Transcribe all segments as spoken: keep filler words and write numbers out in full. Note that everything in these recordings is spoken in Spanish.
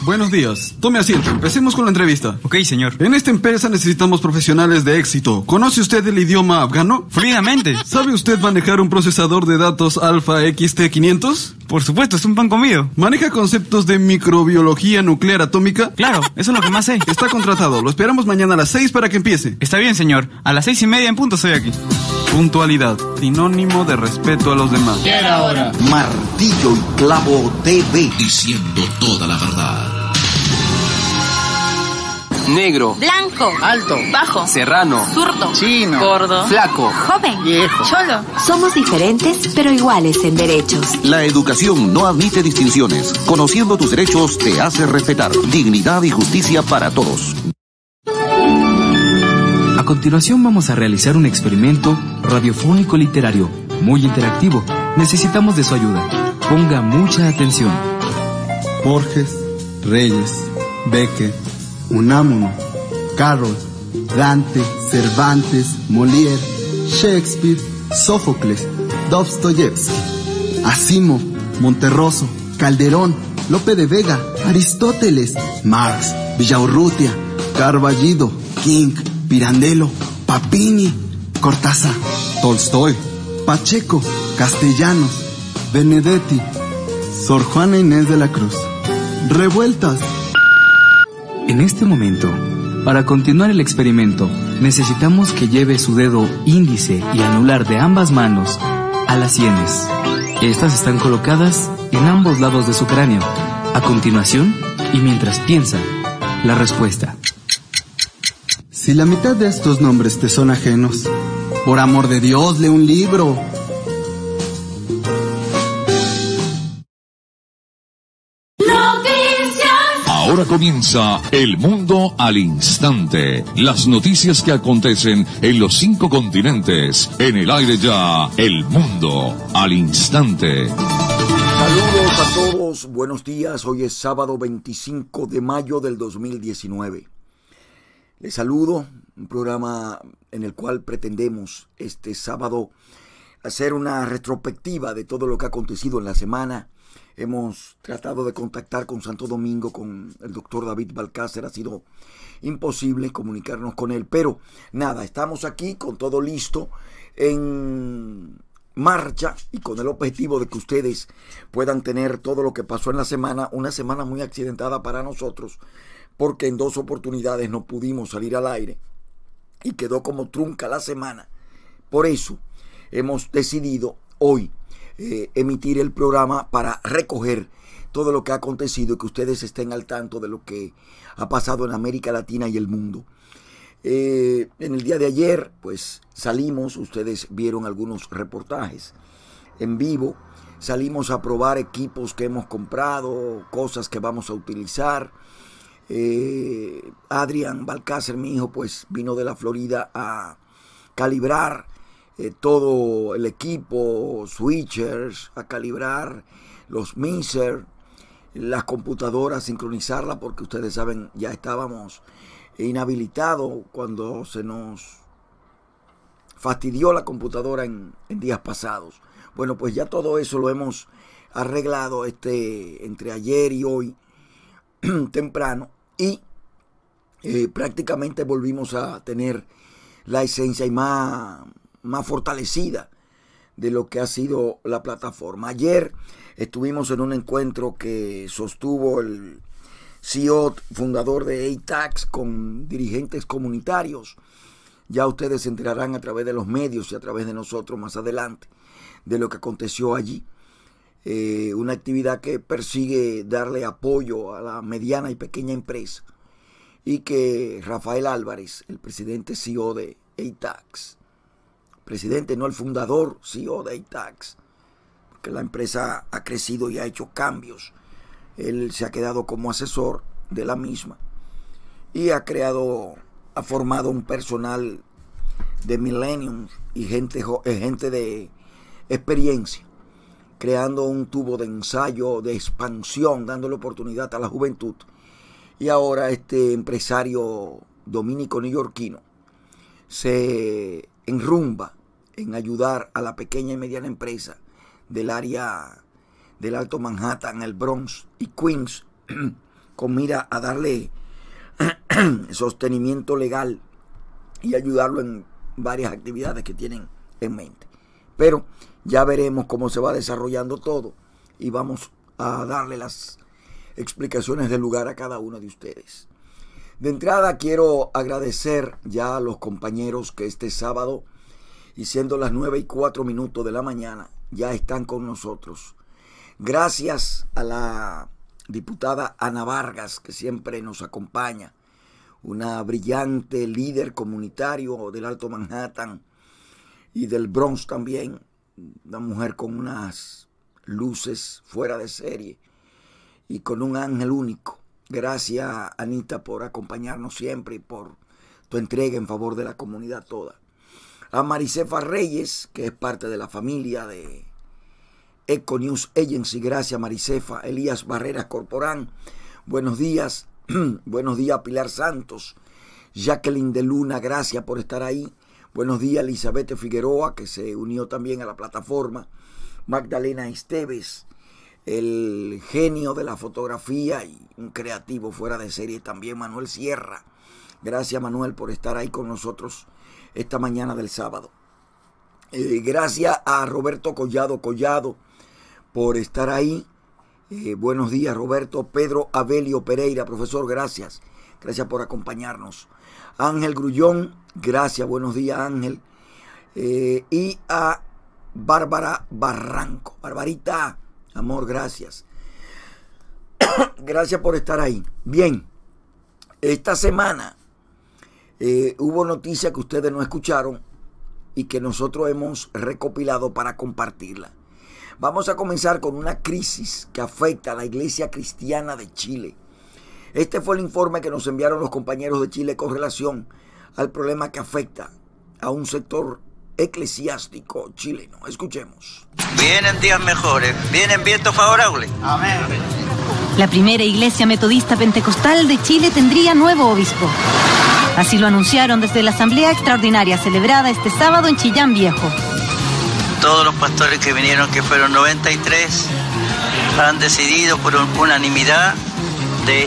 Buenos días. Tome asiento. Empecemos con la entrevista. Ok, señor. En esta empresa necesitamos profesionales de éxito. ¿Conoce usted el idioma afgano? Fluidamente. ¿Sabe usted manejar un procesador de datos Alpha X T quinientos? Por supuesto, es un pan comido. ¿Maneja conceptos de microbiología nuclear atómica? Claro, eso es lo que más sé. Está contratado. Lo esperamos mañana a las seis para que empiece. Está bien, señor. A las seis y media en punto estoy aquí. Puntualidad, sinónimo de respeto a los demás. ¿Qué era ahora? Martillo y Clavo T V. Diciendo toda la verdad. Negro, blanco, alto, bajo, serrano, zurdo, chino, gordo, flaco, joven, viejo, cholo. Somos diferentes, pero iguales en derechos. La educación no admite distinciones. Conociendo tus derechos te hace respetar. Dignidad y justicia para todos. A continuación vamos a realizar un experimento radiofónico literario, muy interactivo. Necesitamos de su ayuda. Ponga mucha atención. Borges, Reyes, Becker, Unamuno, Carroll, Dante, Cervantes, Molière, Shakespeare, Sófocles, Dostoyevsky, Asimov, Monterroso, Calderón, Lope de Vega, Aristóteles, Marx, Villaurrutia, Carballido, King, Pirandello, Papini, Cortázar, Tolstoy, Pacheco, Castellanos, Benedetti, Sor Juana Inés de la Cruz. Revueltas. En este momento, para continuar el experimento, necesitamos que lleve su dedo índice y anular de ambas manos a las sienes. Estas están colocadas en ambos lados de su cráneo. A continuación, y mientras piensa, la respuesta. Si la mitad de estos nombres te son ajenos, por amor de Dios, lee un libro. Ahora comienza El Mundo al Instante. Las noticias que acontecen en los cinco continentes. En el aire ya, El Mundo al Instante. Saludos a todos, buenos días. Hoy es sábado veinticinco de mayo del dos mil diecinueve. Les saludo, un programa en el cual pretendemos este sábado hacer una retrospectiva de todo lo que ha acontecido en la semana. Hemos tratado de contactar con Santo Domingo, con el doctor David Balcácer. Ha sido imposible comunicarnos con él, pero nada, estamos aquí con todo listo, en marcha y con el objetivo de que ustedes puedan tener todo lo que pasó en la semana. Una semana muy accidentada para nosotros, porque en dos oportunidades no pudimos salir al aire y quedó como trunca la semana. Por eso hemos decidido hoy Eh, emitir el programa para recoger todo lo que ha acontecido y que ustedes estén al tanto de lo que ha pasado en América Latina y el mundo. Eh, en el día de ayer, pues salimos, ustedes vieron algunos reportajes en vivo, salimos a probar equipos que hemos comprado, cosas que vamos a utilizar. Eh, Adrián Balcácer, mi hijo, pues vino de la Florida a calibrar Eh, todo el equipo, switchers, a calibrar los mixers, las computadoras, sincronizarlas, porque ustedes saben, ya estábamos inhabilitados cuando se nos fastidió la computadora en, en días pasados. Bueno, pues ya todo eso lo hemos arreglado este, entre ayer y hoy temprano, y eh, prácticamente volvimos a tener la esencia y más... más fortalecida de lo que ha sido la plataforma. Ayer estuvimos en un encuentro que sostuvo el C E O fundador de A T A X con dirigentes comunitarios. Ya ustedes se enterarán a través de los medios y a través de nosotros más adelante de lo que aconteció allí. Eh, una actividad que persigue darle apoyo a la mediana y pequeña empresa, y que Rafael Álvarez, el presidente C E O de A T A X, presidente, no el fundador, C E O de A T A X, porque la empresa ha crecido y ha hecho cambios. Él se ha quedado como asesor de la misma y ha creado, ha formado un personal de millennials y gente, gente de experiencia, creando un tubo de ensayo, de expansión, dándole oportunidad a la juventud. Y ahora este empresario dominico neoyorquino se enrumba en ayudar a la pequeña y mediana empresa del área del Alto Manhattan, el Bronx y Queens, con mira a darle sostenimiento legal y ayudarlo en varias actividades que tienen en mente. Pero ya veremos cómo se va desarrollando todo y vamos a darle las explicaciones del lugar a cada uno de ustedes. De entrada quiero agradecer ya a los compañeros que este sábado, y siendo las nueve y cuatro minutos de la mañana, ya están con nosotros. Gracias a la diputada Ana Vargas, que siempre nos acompaña, una brillante líder comunitario del Alto Manhattan y del Bronx también, una mujer con unas luces fuera de serie y con un ángel único. Gracias, Anita, por acompañarnos siempre y por tu entrega en favor de la comunidad toda. A Maricefa Reyes, que es parte de la familia de Eco News Agency. Gracias, Maricefa. Elías Barreras Corporán, buenos días. Buenos días, Pilar Santos. Jacqueline de Luna, gracias por estar ahí. Buenos días, Elizabeth Figueroa, que se unió también a la plataforma. Magdalena Esteves, el genio de la fotografía y un creativo fuera de serie también, Manuel Sierra. Gracias, Manuel, por estar ahí con nosotros esta mañana del sábado. Eh, gracias a Roberto Collado Collado por estar ahí. Eh, buenos días, Roberto. Pedro Abelio Pereira, profesor, gracias. Gracias por acompañarnos. Ángel Grullón, gracias, buenos días, Ángel. Eh, y a Bárbara Barranco. Barbarita, amor, gracias. Gracias por estar ahí. Bien, esta semana eh, hubo noticias que ustedes no escucharon y que nosotros hemos recopilado para compartirla. Vamos a comenzar con una crisis que afecta a la Iglesia Cristiana de Chile. Este fue el informe que nos enviaron los compañeros de Chile con relación al problema que afecta a un sector eclesiástico chileno. Escuchemos. Vienen días mejores, vienen vientos favorables. Amén. La primera iglesia metodista pentecostal de Chile tendría nuevo obispo. Así lo anunciaron desde la asamblea extraordinaria celebrada este sábado en Chillán Viejo. Todos los pastores que vinieron, que fueron noventa y tres, han decidido por unanimidad de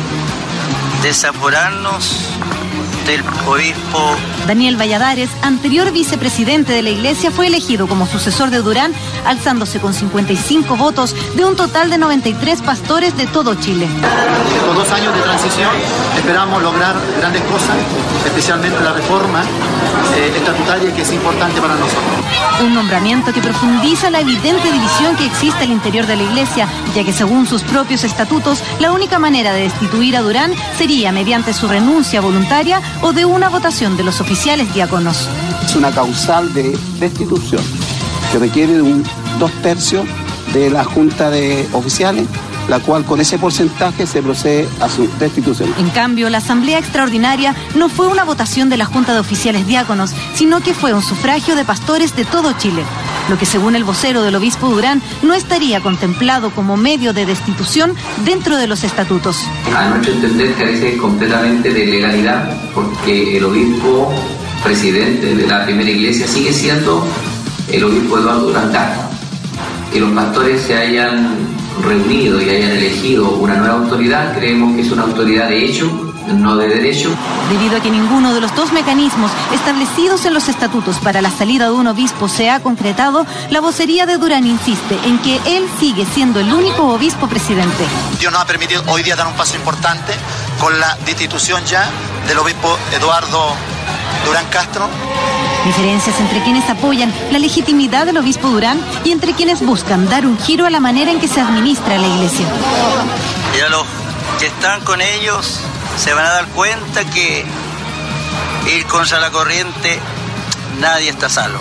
desaforarnos del obispo. Daniel Valladares, anterior vicepresidente de la iglesia, fue elegido como sucesor de Durán, alzándose con cincuenta y cinco votos de un total de noventa y tres pastores de todo Chile. Con dos años de transición esperamos lograr grandes cosas, especialmente la reforma eh, estatutaria, que es importante para nosotros. Un nombramiento que profundiza la evidente división que existe al interior de la iglesia, ya que según sus propios estatutos, la única manera de destituir a Durán sería mediante su renuncia voluntaria o de una votación de los oficiales diáconos. Es una causal de destitución que requiere de un dos tercios de la Junta de Oficiales, la cual con ese porcentaje se procede a su destitución. En cambio, la Asamblea Extraordinaria no fue una votación de la Junta de Oficiales Diáconos, sino que fue un sufragio de pastores de todo Chile, lo que según el vocero del obispo Durán no estaría contemplado como medio de destitución dentro de los estatutos. A nuestro entender carece completamente de legalidad, porque el obispo presidente de la primera iglesia sigue siendo el obispo Eduardo Durán Castro. Que los pastores se hayan reunido y hayan elegido una nueva autoridad, creemos que es una autoridad de hecho, no de derecho. Debido a que ninguno de los dos mecanismos establecidos en los estatutos para la salida de un obispo se ha concretado, la vocería de Durán insiste en que él sigue siendo el único obispo presidente. Dios nos ha permitido hoy día dar un paso importante con la destitución ya del obispo Eduardo Durán Castro. Diferencias entre quienes apoyan la legitimidad del obispo Durán y entre quienes buscan dar un giro a la manera en que se administra la iglesia. Y a los que están con ellos se van a dar cuenta que ir contra la corriente, nadie está salvo.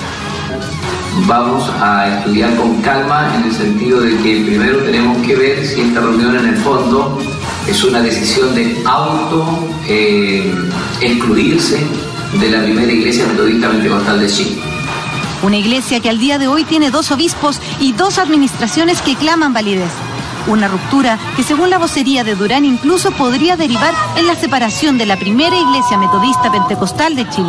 Vamos a estudiar con calma en el sentido de que primero tenemos que ver si esta reunión en el fondo es una decisión de auto eh, excluirse de la primera iglesia metodista pentecostal de Chile. Una iglesia que al día de hoy tiene dos obispos y dos administraciones que claman validez. Una ruptura que según la vocería de Durán incluso podría derivar en la separación de la primera iglesia metodista pentecostal de Chile.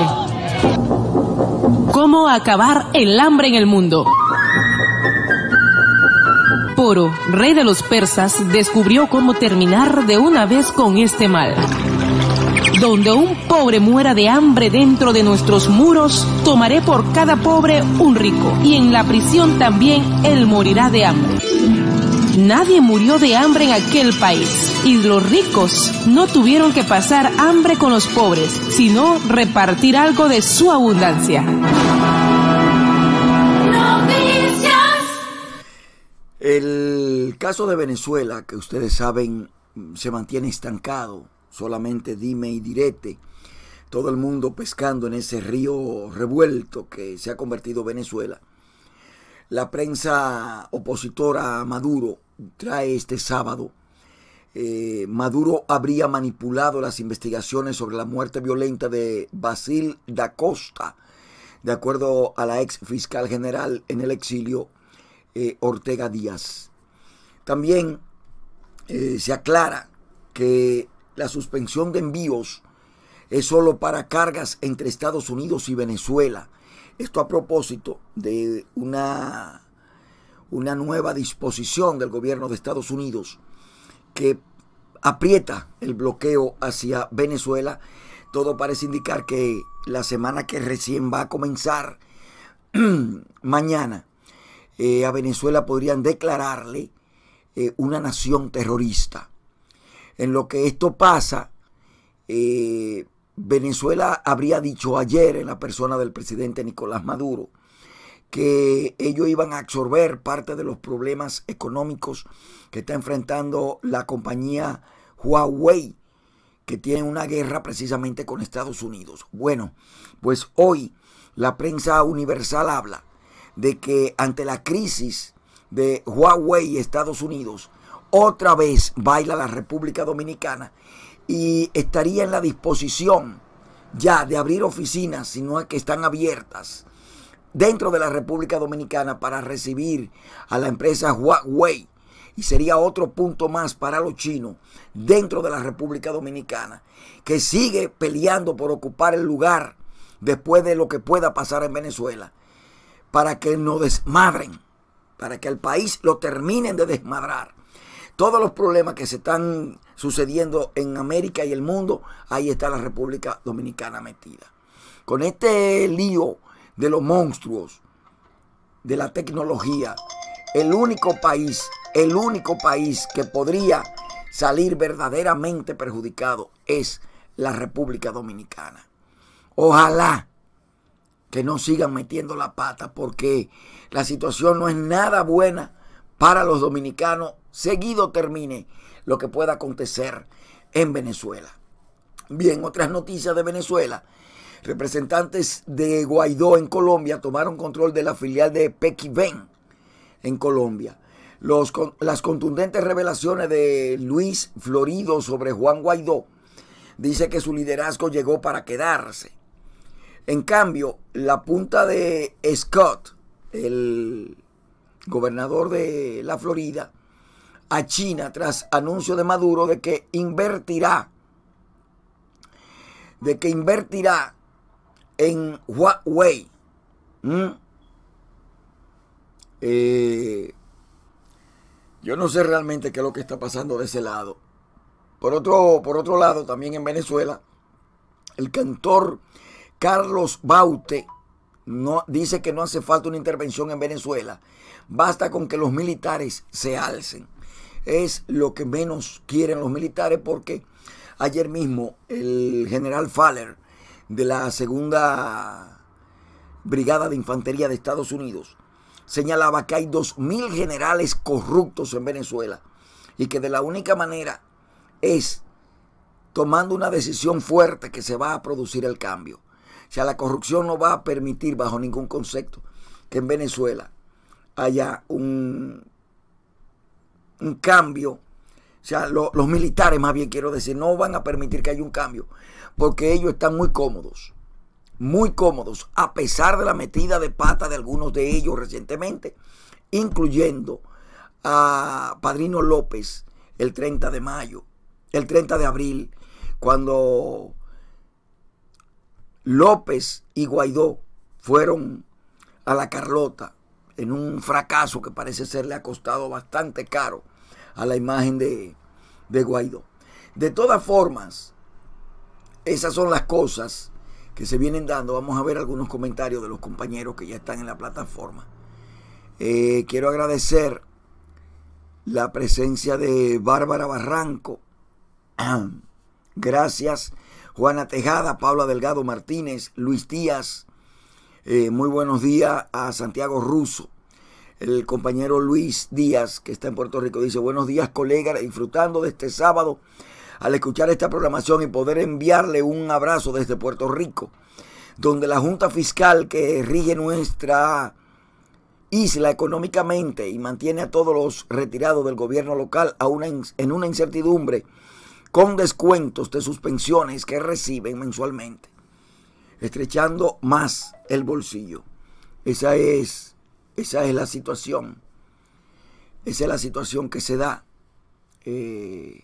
¿Cómo acabar el hambre en el mundo? Poro, rey de los persas, descubrió cómo terminar de una vez con este mal. Donde un pobre muera de hambre dentro de nuestros muros, tomaré por cada pobre un rico, y en la prisión también él morirá de hambre. Nadie murió de hambre en aquel país, y los ricos no tuvieron que pasar hambre con los pobres, sino repartir algo de su abundancia. El caso de Venezuela, que ustedes saben, se mantiene estancado, solamente dime y direte, todo el mundo pescando en ese río revuelto que se ha convertido Venezuela. La prensa opositora a Maduro trae este sábado, eh, Maduro habría manipulado las investigaciones sobre la muerte violenta de Basil da Costa, de acuerdo a la ex fiscal general en el exilio, eh, Ortega Díaz. También eh, se aclara que la suspensión de envíos es solo para cargas entre Estados Unidos y Venezuela. Esto a propósito de una, una nueva disposición del gobierno de Estados Unidos que aprieta el bloqueo hacia Venezuela. Todo parece indicar que la semana que recién va a comenzar, mañana, eh, a Venezuela podrían declararle eh, una nación terrorista. En lo que esto pasa, eh, Venezuela habría dicho ayer, en la persona del presidente Nicolás Maduro, que ellos iban a absorber parte de los problemas económicos que está enfrentando la compañía Huawei, que tiene una guerra precisamente con Estados Unidos. Bueno, pues hoy la prensa universal habla de que ante la crisis de Huawei y Estados Unidos, otra vez baila la República Dominicana y estaría en la disposición ya de abrir oficinas, si no es que están abiertas, dentro de la República Dominicana para recibir a la empresa Huawei. Y sería otro punto más para los chinos dentro de la República Dominicana, que sigue peleando por ocupar el lugar después de lo que pueda pasar en Venezuela, para que nos desmadren, para que el país lo terminen de desmadrar. Todos los problemas que se están sucediendo en América y el mundo, ahí está la República Dominicana metida. Con este lío de los monstruos, de la tecnología, el único país, el único país que podría salir verdaderamente perjudicado es la República Dominicana. Ojalá que no sigan metiendo la pata, porque la situación no es nada buena para los dominicanos. Seguido termine lo que pueda acontecer en Venezuela. Bien, otras noticias de Venezuela. Representantes de Guaidó en Colombia tomaron control de la filial de Pequiven en Colombia. Los, las contundentes revelaciones de Luis Florido sobre Juan Guaidó dice que su liderazgo llegó para quedarse. En cambio, la punta de Scott, el gobernador de la Florida, a China tras anuncio de Maduro de que invertirá, de que invertirá en Huawei. ¿Mm? Eh, yo no sé realmente qué es lo que está pasando de ese lado. Por otro, por otro lado, también en Venezuela, el cantor Carlos Baute no, dice que no hace falta una intervención en Venezuela. Basta con que los militares se alcen. Es lo que menos quieren los militares, porque ayer mismo el general Faller de la segunda Brigada de Infantería de Estados Unidos señalaba que hay dos mil generales corruptos en Venezuela y que de la única manera es tomando una decisión fuerte que se va a producir el cambio. O sea, la corrupción no va a permitir bajo ningún concepto que en Venezuela haya un, un cambio. O sea, lo, los militares, más bien quiero decir, no van a permitir que haya un cambio, porque ellos están muy cómodos, muy cómodos, a pesar de la metida de pata de algunos de ellos recientemente, incluyendo a Padrino López el treinta de mayo, el treinta de abril, cuando López y Guaidó fueron a La Carlota en un fracaso que parece ser le ha costado bastante caro a la imagen de, de Guaidó. De todas formas, esas son las cosas que se vienen dando. Vamos a ver algunos comentarios de los compañeros que ya están en la plataforma. Eh, quiero agradecer la presencia de Bárbara Barranco. Gracias. Juana Tejada, Paula Delgado Martínez, Luis Díaz. Eh, muy buenos días a Santiago Russo. El compañero Luis Díaz, que está en Puerto Rico, dice: buenos días, colega, disfrutando de este sábado al escuchar esta programación y poder enviarle un abrazo desde Puerto Rico, donde la Junta Fiscal que rige nuestra isla económicamente y mantiene a todos los retirados del gobierno local a una, en una incertidumbre, con descuentos de sus pensiones que reciben mensualmente, estrechando más el bolsillo. Esa es, esa es la situación. Esa es la situación que se da eh,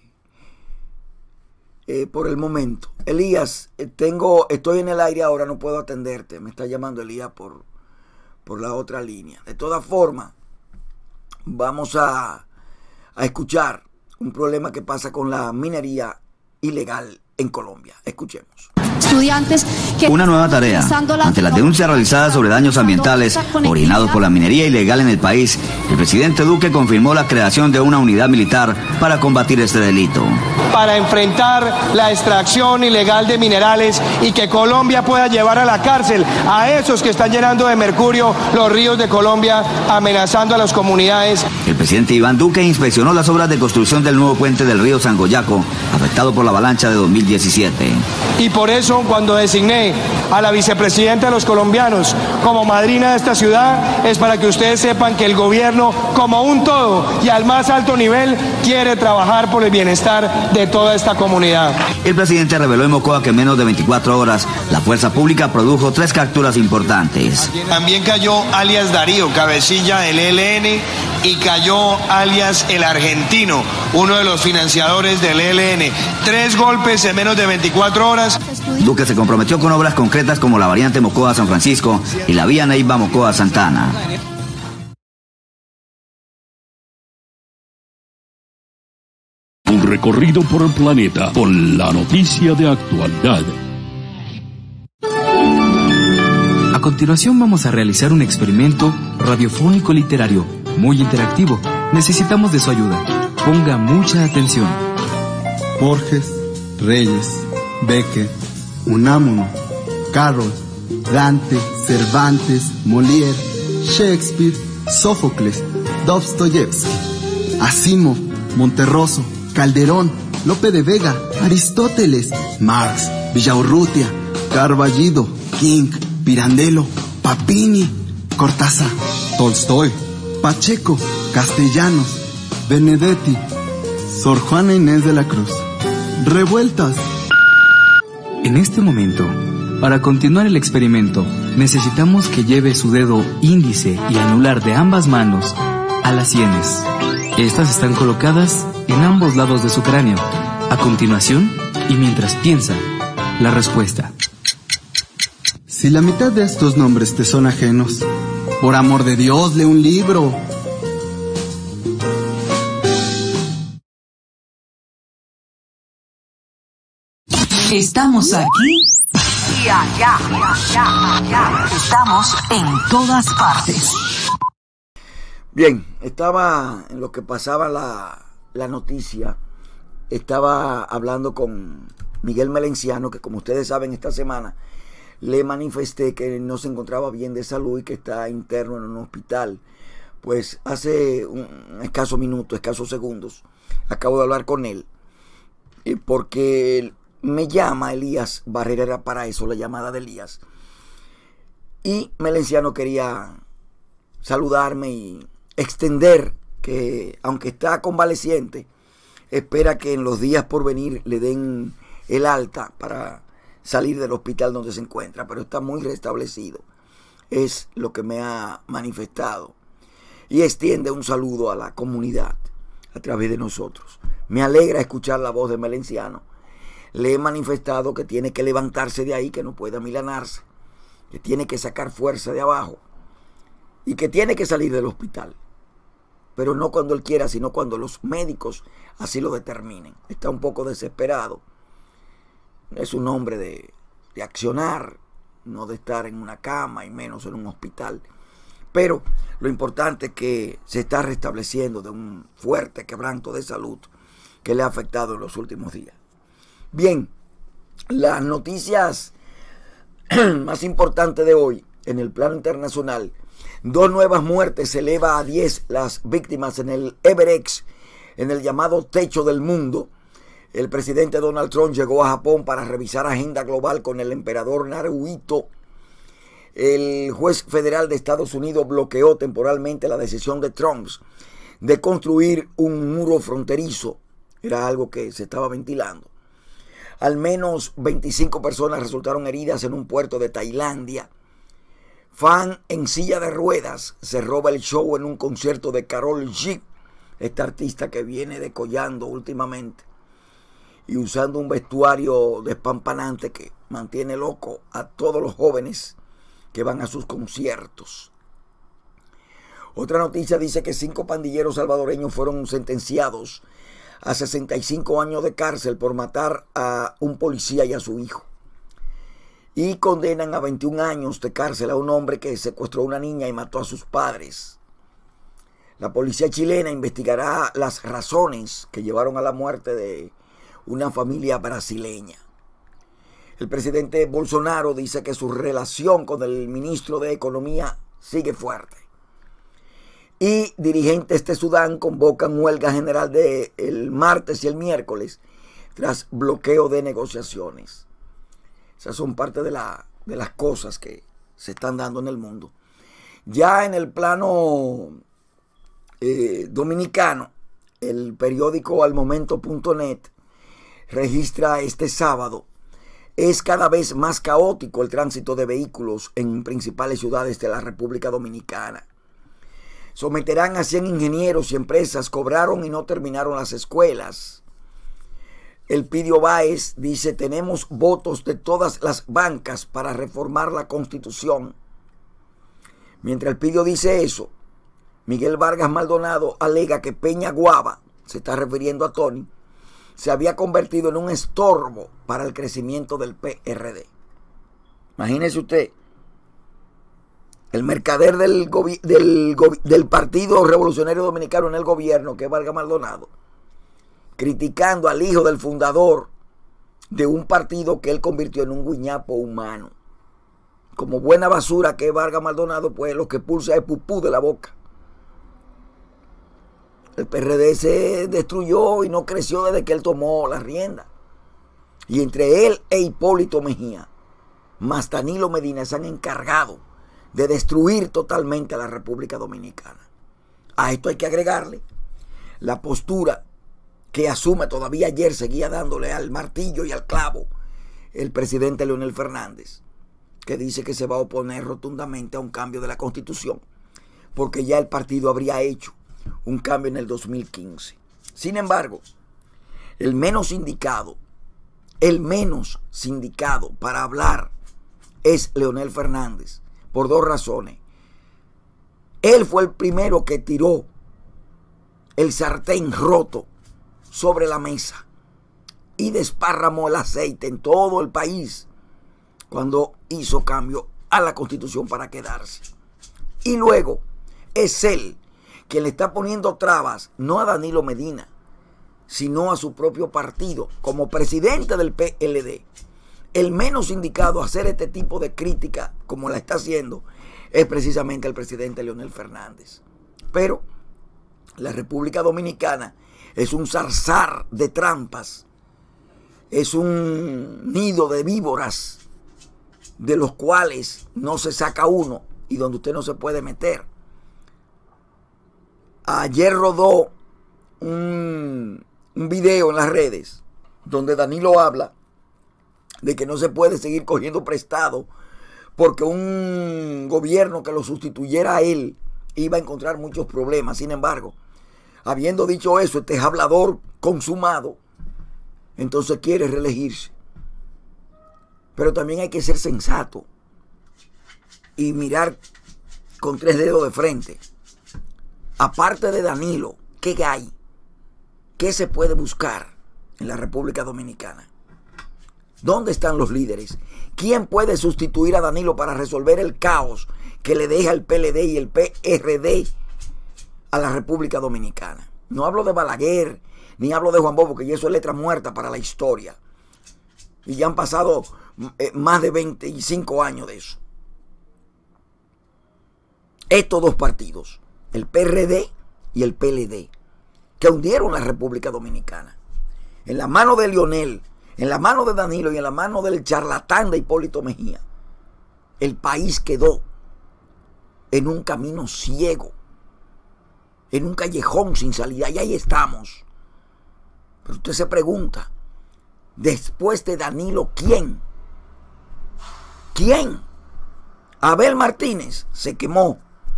eh, por el momento. Elías, eh, tengo, estoy en el aire ahora, no puedo atenderte. Me está llamando Elías por, por la otra línea. De todas formas, vamos a, a escuchar un problema que pasa con la minería ilegal en Colombia. Escuchemos. Estudiantes que Una nueva tarea. Ante las denuncias realizadas sobre daños ambientales originados por la minería ilegal en el país, el presidente Duque confirmó la creación de una unidad militar para combatir este delito. Para enfrentar la extracción ilegal de minerales y que Colombia pueda llevar a la cárcel a esos que están llenando de mercurio los ríos de Colombia, amenazando a las comunidades. El presidente Iván Duque inspeccionó las obras de construcción del nuevo puente del río Sangoyaco, afectado por la avalancha de dos mil diecisiete. Y por eso, cuando designé a la vicepresidenta de los colombianos como madrina de esta ciudad, es para que ustedes sepan que el gobierno, como un todo y al más alto nivel, quiere trabajar por el bienestar de toda esta comunidad. El presidente reveló en Mocoa que en menos de veinticuatro horas la fuerza pública produjo tres capturas importantes. También cayó alias Darío, cabecilla del E L N, y cayó alias El Argentino, uno de los financiadores del E L N. Tres golpes en menos de veinticuatro horas. Duque se comprometió con obras concretas como la variante Mocoa-San Francisco y la vía Neiva-Mocoa-Santana. Un recorrido por el planeta con la noticia de actualidad. A continuación vamos a realizar un experimento radiofónico literario muy interactivo. Necesitamos de su ayuda. Ponga mucha atención. Borges, Reyes, Becker, Unamuno, Carroll, Dante, Cervantes, Molière, Shakespeare, Sófocles, Dostoyevsky, Asimov, Monterroso, Calderón, Lope de Vega, Aristóteles, Marx, Villaurrutia, Carballido, King, Pirandello, Papini, Cortázar, Tolstoy, Pacheco, Castellanos, Benedetti, Sor Juana Inés de la Cruz. Revueltas. En este momento, para continuar el experimento, necesitamos que lleve su dedo índice y anular de ambas manos a las sienes. Estas están colocadas en ambos lados de su cráneo. A continuación, y mientras piensa, la respuesta. Si la mitad de estos nombres te son ajenos, por amor de Dios, lee un libro. Estamos aquí y allá, allá, allá. Estamos en todas partes. Bien, estaba en lo que pasaba la, la noticia, estaba hablando con Miguel Melenciano, que como ustedes saben esta semana le manifesté que no se encontraba bien de salud y que está interno en un hospital. Pues hace un escaso minuto, escasos segundos, acabo de hablar con él, porque me llama Elías Barrera, era para eso la llamada de Elías, y Melenciano quería saludarme y extender que, aunque está convaleciente, espera que en los días por venir le den el alta para salir del hospital donde se encuentra, pero está muy restablecido, es lo que me ha manifestado, y extiende un saludo a la comunidad a través de nosotros. Me alegra escuchar la voz de Melenciano. Le he manifestado que tiene que levantarse de ahí, que no puede amilanarse, que tiene que sacar fuerza de abajo, y que tiene que salir del hospital, pero no cuando él quiera, sino cuando los médicos así lo determinen. Está un poco desesperado. Es un hombre de, de accionar, no de estar en una cama y menos en un hospital. Pero lo importante es que se está restableciendo de un fuerte quebranto de salud que le ha afectado en los últimos días. Bien, las noticias más importantes de hoy en el plano internacional: dos nuevas muertes, se eleva a diez las víctimas en el Everest, en el llamado techo del mundo. El presidente Donald Trump llegó a Japón para revisar agenda global con el emperador Naruhito. El juez federal de Estados Unidos bloqueó temporalmente la decisión de Trump de construir un muro fronterizo. Era algo que se estaba ventilando. Al menos veinticinco personas resultaron heridas en un puerto de Tailandia. Fan en silla de ruedas se roba el show en un concierto de Karol G, esta artista que viene decollando últimamente y usando un vestuario despampanante que mantiene loco a todos los jóvenes que van a sus conciertos. Otra noticia dice que cinco pandilleros salvadoreños fueron sentenciados a sesenta y cinco años de cárcel por matar a un policía y a su hijo. Y condenan a veintiún años de cárcel a un hombre que secuestró a una niña y mató a sus padres. La policía chilena investigará las razones que llevaron a la muerte de una familia brasileña. El presidente Bolsonaro dice que su relación con el ministro de Economía sigue fuerte. Y dirigentes de Sudán convocan huelga general de el martes y el miércoles tras bloqueo de negociaciones. Esas son parte de, la, de las cosas que se están dando en el mundo. Ya en el plano eh, dominicano, el periódico al momento punto net registra este sábado: es cada vez más caótico el tránsito de vehículos en principales ciudades de la República Dominicana. Someterán a cien ingenieros y empresas, cobraron y no terminaron las escuelas. El Pidio Báez dice: tenemos votos de todas las bancas para reformar la Constitución. Mientras el Pidio dice eso, Miguel Vargas Maldonado alega que Peña Guava, se está refiriendo a Tony, se había convertido en un estorbo para el crecimiento del P R D. Imagínese usted, el mercader del, del, del Partido Revolucionario Dominicano en el gobierno, que es Vargas Maldonado, criticando al hijo del fundador de un partido que él convirtió en un guiñapo humano. Como buena basura que es Vargas Maldonado, pues lo que pulsa es pupú de la boca. El P R D se destruyó y no creció desde que él tomó la rienda. Y entre él e Hipólito Mejía, más Danilo Medina, se han encargado de destruir totalmente a la República Dominicana. A esto hay que agregarle la postura que asume, todavía ayer seguía dándole al martillo y al clavo, el presidente Leonel Fernández, que dice que se va a oponer rotundamente a un cambio de la Constitución, porque ya el partido habría hecho un cambio en el dos mil quince. Sin embargo, el menos indicado, el menos sindicado para hablar es Leonel Fernández, por dos razones. Él fue el primero que tiró el sartén roto sobre la mesa y desparramó el aceite en todo el país cuando hizo cambio a la Constitución para quedarse. Y luego es él quien le está poniendo trabas, no a Danilo Medina, sino a su propio partido, como presidente del P L D. El menos indicado a hacer este tipo de crítica, como la está haciendo, es precisamente el presidente Leonel Fernández. Pero la República Dominicana es un zarzar de trampas, es un nido de víboras, de los cuales no se saca uno y donde usted no se puede meter. Ayer rodó un, un video en las redes donde Danilo habla de que no se puede seguir cogiendo prestado porque un gobierno que lo sustituyera a él iba a encontrar muchos problemas. Sin embargo, habiendo dicho eso, este es hablador consumado, entonces quiere reelegirse. Pero también hay que ser sensato y mirar con tres dedos de frente. Aparte de Danilo, ¿qué hay? ¿Qué se puede buscar en la República Dominicana? ¿Dónde están los líderes? ¿Quién puede sustituir a Danilo para resolver el caos que le deja el P L D y el P R D a la República Dominicana? No hablo de Balaguer, ni hablo de Juan Bobo, que ya eso es letra muerta para la historia. Y ya han pasado eh, más de veinticinco años de eso. Estos dos partidos, el P R D y el P L D, que hundieron la República Dominicana. En la mano de Lionel, en la mano de Danilo y en la mano del charlatán de Hipólito Mejía, el país quedó en un camino ciego, en un callejón sin salida, y ahí estamos. Pero usted se pregunta, después de Danilo, ¿quién? ¿Quién? Abel Martínez se quemó.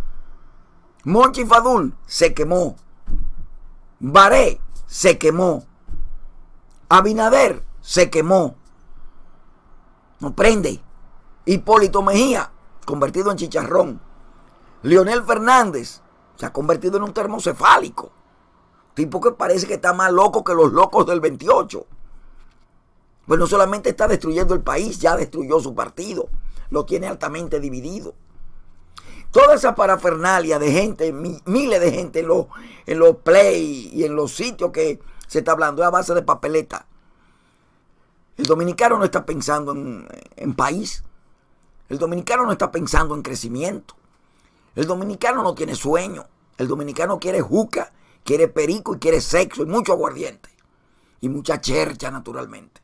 Monchi Fadul se quemó. Baré se quemó. Abinader se quemó. No prende. Hipólito Mejía, convertido en chicharrón. Leonel Fernández se ha convertido en un termocefálico. Tipo que parece que está más loco que los locos del veintiocho. Pues no solamente está destruyendo el país, ya destruyó su partido. Lo tiene altamente dividido. Toda esa parafernalia de gente, miles de gente en los, en los play y en los sitios que se está hablando es a base de papeleta. El dominicano no está pensando en, en país. El dominicano no está pensando en crecimiento. El dominicano no tiene sueño. El dominicano quiere juca, quiere perico y quiere sexo y mucho aguardiente. Y mucha chercha, naturalmente.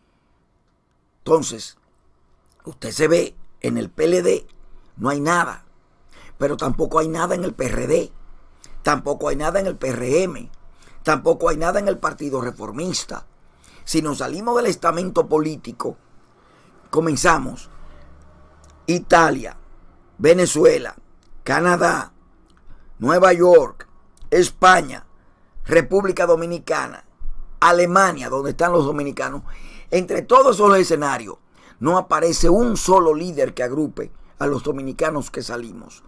Entonces, usted se ve en el P L D, no hay nada. Pero tampoco hay nada en el P R D. Tampoco hay nada en el P R M. Tampoco hay nada en el Partido Reformista. Si nos salimos del estamento político, comenzamos Italia, Venezuela, Canadá, Nueva York, España, República Dominicana, Alemania, donde están los dominicanos. Entre todos esos escenarios no aparece un solo líder que agrupe a los dominicanos que salimos.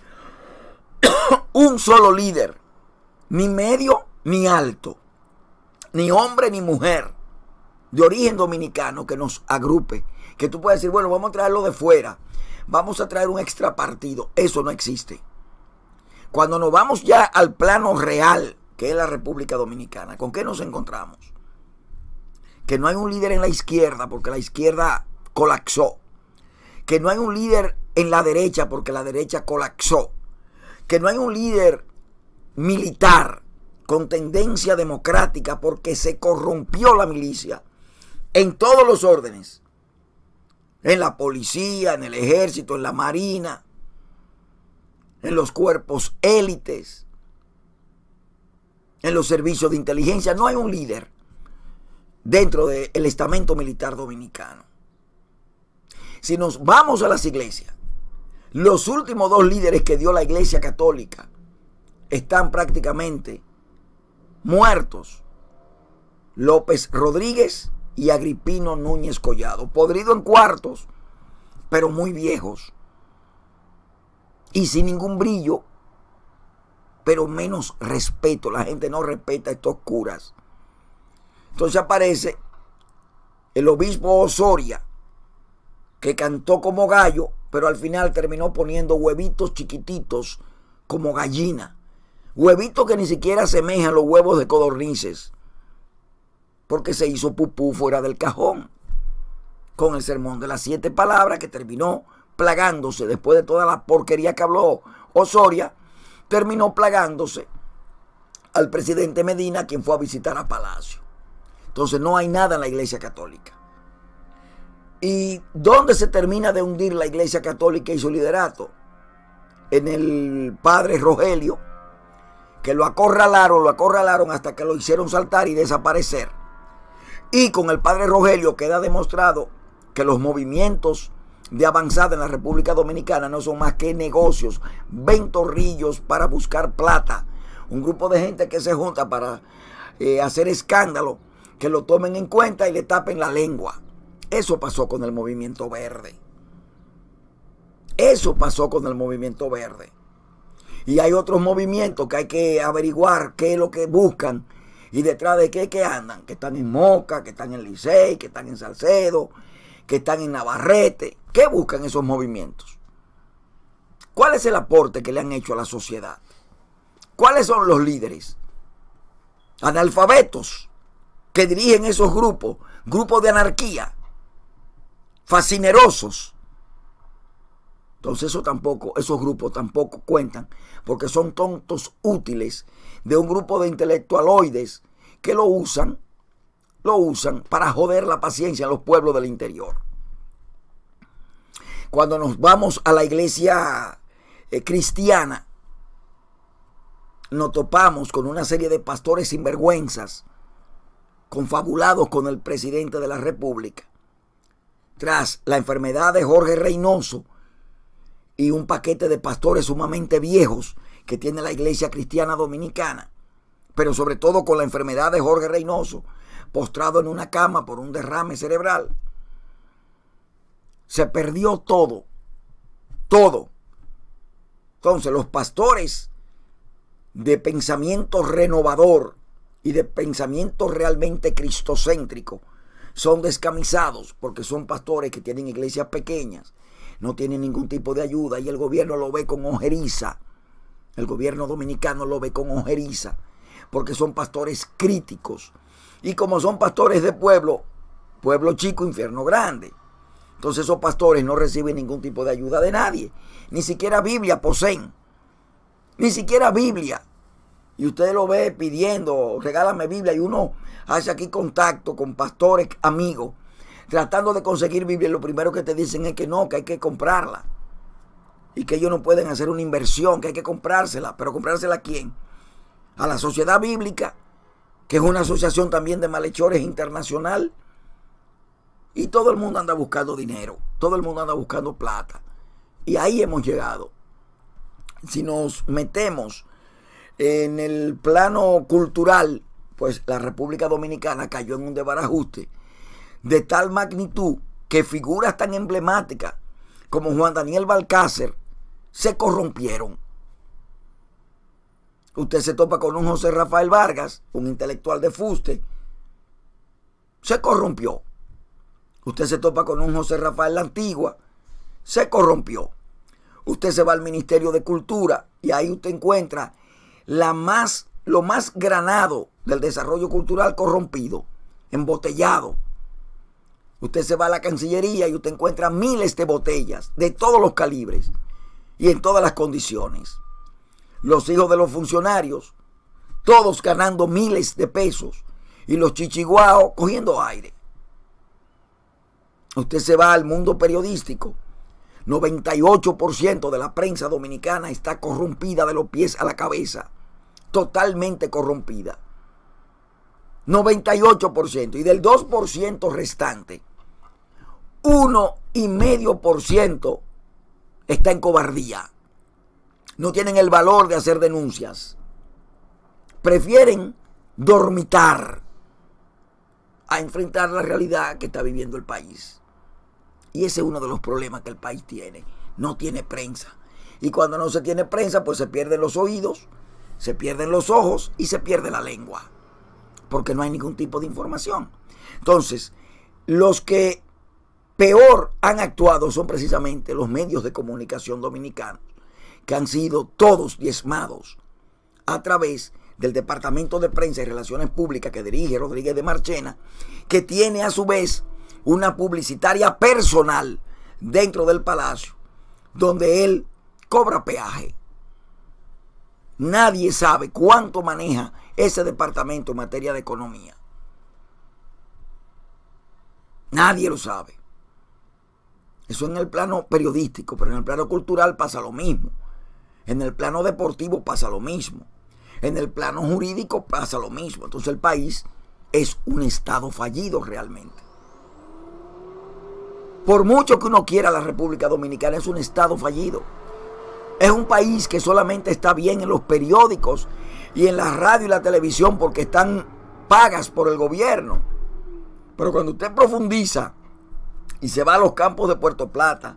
Un solo líder, ni medio ni alto, ni hombre ni mujer, de origen dominicano que nos agrupe. Que tú puedes decir, bueno, vamos a traerlo de fuera, vamos a traer un extra partido. Eso no existe. Cuando nos vamos ya al plano real, que es la República Dominicana, ¿con qué nos encontramos? Que no hay un líder en la izquierda porque la izquierda colapsó. Que no hay un líder en la derecha porque la derecha colapsó. Que no hay un líder militar con tendencia democrática porque se corrompió la milicia en todos los órdenes. En la policía, en el ejército, en la marina, en los cuerpos élites, en los servicios de inteligencia. No hay un líder dentro del estamento militar dominicano. Si nos vamos a las iglesias, los últimos dos líderes que dio la Iglesia Católica están prácticamente muertos. López Rodríguez y Agripino Núñez Collado, podrido en cuartos, pero muy viejos y sin ningún brillo, pero menos respeto. La gente no respeta a estos curas. Entonces aparece el obispo Osoria, que cantó como gallo, pero al final terminó poniendo huevitos chiquititos como gallina. Huevitos que ni siquiera asemejan los huevos de codornices, porque se hizo pupú fuera del cajón con el sermón de las siete palabras, que terminó plagándose después de toda la porquería que habló Osoria. Terminó plagándose al presidente Medina, quien fue a visitar a Palacio. Entonces no hay nada en la Iglesia Católica. ¿Y dónde se termina de hundir la Iglesia Católica y su liderato? En el padre Rogelio, que lo acorralaron, lo acorralaron hasta que lo hicieron saltar y desaparecer. Y con el padre Rogelio queda demostrado que los movimientos de avanzada en la República Dominicana no son más que negocios, ventorrillos para buscar plata. Un grupo de gente que se junta para eh, hacer escándalo, que lo tomen en cuenta y le tapen la lengua. Eso pasó con el movimiento verde. Eso pasó con el movimiento verde. Y hay otros movimientos que hay que averiguar qué es lo que buscan y detrás de qué que andan. Que están en Moca, que están en Licey, que están en Salcedo, que están en Navarrete. ¿Qué buscan esos movimientos? ¿Cuál es el aporte que le han hecho a la sociedad? ¿Cuáles son los líderes? Analfabetos que dirigen esos grupos, grupos de anarquía, fascinerosos. Entonces eso tampoco, esos grupos tampoco cuentan, porque son tontos útiles de un grupo de intelectualoides que lo usan, lo usan para joder la paciencia en los pueblos del interior. Cuando nos vamos a la iglesia eh, cristiana, nos topamos con una serie de pastores sinvergüenzas, confabulados con el presidente de la República, tras la enfermedad de Jorge Reynoso y un paquete de pastores sumamente viejos que tiene la iglesia cristiana dominicana, pero sobre todo con la enfermedad de Jorge Reynoso, postrado en una cama por un derrame cerebral. Se perdió todo, todo. Entonces los pastores de pensamiento renovador y de pensamiento realmente cristocéntrico son descamisados, porque son pastores que tienen iglesias pequeñas, no tienen ningún tipo de ayuda y el gobierno lo ve con ojeriza. El gobierno dominicano lo ve con ojeriza, porque son pastores críticos. Y como son pastores de pueblo, pueblo chico, infierno grande. Entonces esos pastores no reciben ningún tipo de ayuda de nadie. Ni siquiera Biblia poseen. Ni siquiera Biblia. Y usted lo ve pidiendo, regálame Biblia, y uno hace aquí contacto con pastores amigos, tratando de conseguir Biblia. Lo primero que te dicen es que no, que hay que comprarla. Y que ellos no pueden hacer una inversión, que hay que comprársela. ¿Pero comprársela a quién? A la Sociedad Bíblica, que es una asociación también de malhechores internacional. Y todo el mundo anda buscando dinero. Todo el mundo anda buscando plata. Y ahí hemos llegado. Si nos metemos en el plano cultural, pues la República Dominicana cayó en un desbarajuste de tal magnitud que figuras tan emblemáticas como Juan Daniel Balcácer se corrompieron. Usted se topa con un José Rafael Vargas, un intelectual de fuste, se corrompió. Usted se topa con un José Rafael La Antigua, se corrompió. Usted se va al Ministerio de Cultura y ahí usted encuentra la más, lo más granado del desarrollo cultural corrompido, embotellado. Usted se va a la Cancillería y usted encuentra miles de botellas de todos los calibres y en todas las condiciones. Los hijos de los funcionarios, todos ganando miles de pesos y los chichiguaos cogiendo aire. Usted se va al mundo periodístico. noventa y ocho por ciento de la prensa dominicana está corrompida de los pies a la cabeza. Totalmente corrompida. noventa y ocho por ciento. Y del dos por ciento restante, uno coma cinco por ciento está en cobardía. No tienen el valor de hacer denuncias. Prefieren dormitar a enfrentar la realidad que está viviendo el país. Y ese es uno de los problemas que el país tiene. No tiene prensa. Y cuando no se tiene prensa, pues se pierden los oídos, se pierden los ojos y se pierde la lengua. Porque no hay ningún tipo de información. Entonces, los que peor han actuado son precisamente los medios de comunicación dominicanos, que han sido todos diezmados a través del Departamento de Prensa y Relaciones Públicas que dirige Rodríguez de Marchena, que tiene a su vez una publicitaria personal dentro del palacio, donde él cobra peaje. Nadie sabe cuánto maneja ese departamento en materia de economía. Nadie lo sabe. Eso en el plano periodístico, pero en el plano cultural pasa lo mismo. En el plano deportivo pasa lo mismo. En el plano jurídico pasa lo mismo. Entonces el país es un estado fallido realmente. Por mucho que uno quiera, la República Dominicana es un estado fallido. Es un país que solamente está bien en los periódicos y en la radio y la televisión porque están pagas por el gobierno. Pero cuando usted profundiza y se va a los campos de Puerto Plata,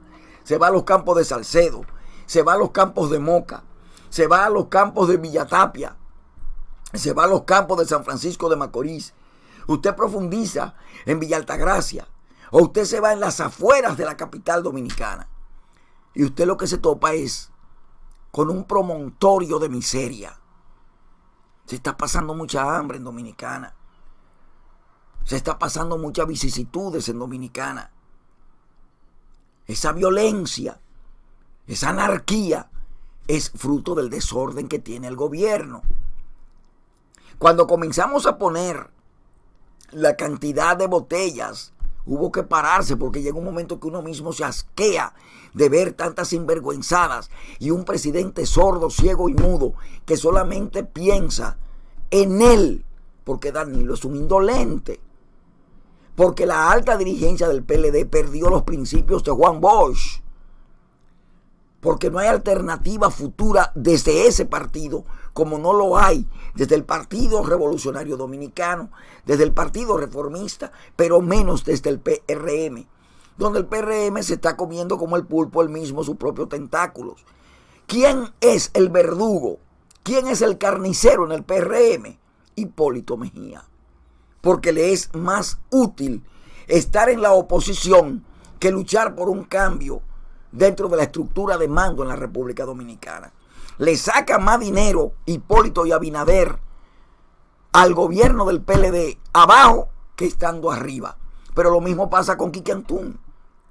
se va a los campos de Salcedo, se va a los campos de Moca, se va a los campos de Villatapia, se va a los campos de San Francisco de Macorís, usted profundiza en Villa Altagracia, o usted se va en las afueras de la capital dominicana, y usted lo que se topa es con un promontorio de miseria. Se está pasando mucha hambre en Dominicana. Se está pasando muchas vicisitudes en Dominicana. Esa violencia, esa anarquía es fruto del desorden que tiene el gobierno. Cuando comenzamos a poner la cantidad de botellas, hubo que pararse porque llega un momento que uno mismo se asquea de ver tantas sinvergüenzadas y un presidente sordo, ciego y mudo que solamente piensa en él, porque Danilo es un indolente, porque la alta dirigencia del P L D perdió los principios de Juan Bosch, porque no hay alternativa futura desde ese partido, como no lo hay desde el Partido Revolucionario Dominicano, desde el Partido Reformista, pero menos desde el P R M, donde el P R M se está comiendo como el pulpo él mismo sus propios tentáculos. ¿Quién es el verdugo? ¿Quién es el carnicero en el P R M? Hipólito Mejía, porque le es más útil estar en la oposición que luchar por un cambio dentro de la estructura de mando en la República Dominicana. Le saca más dinero Hipólito y Abinader al gobierno del P L D abajo que estando arriba. Pero lo mismo pasa con Quique Antún.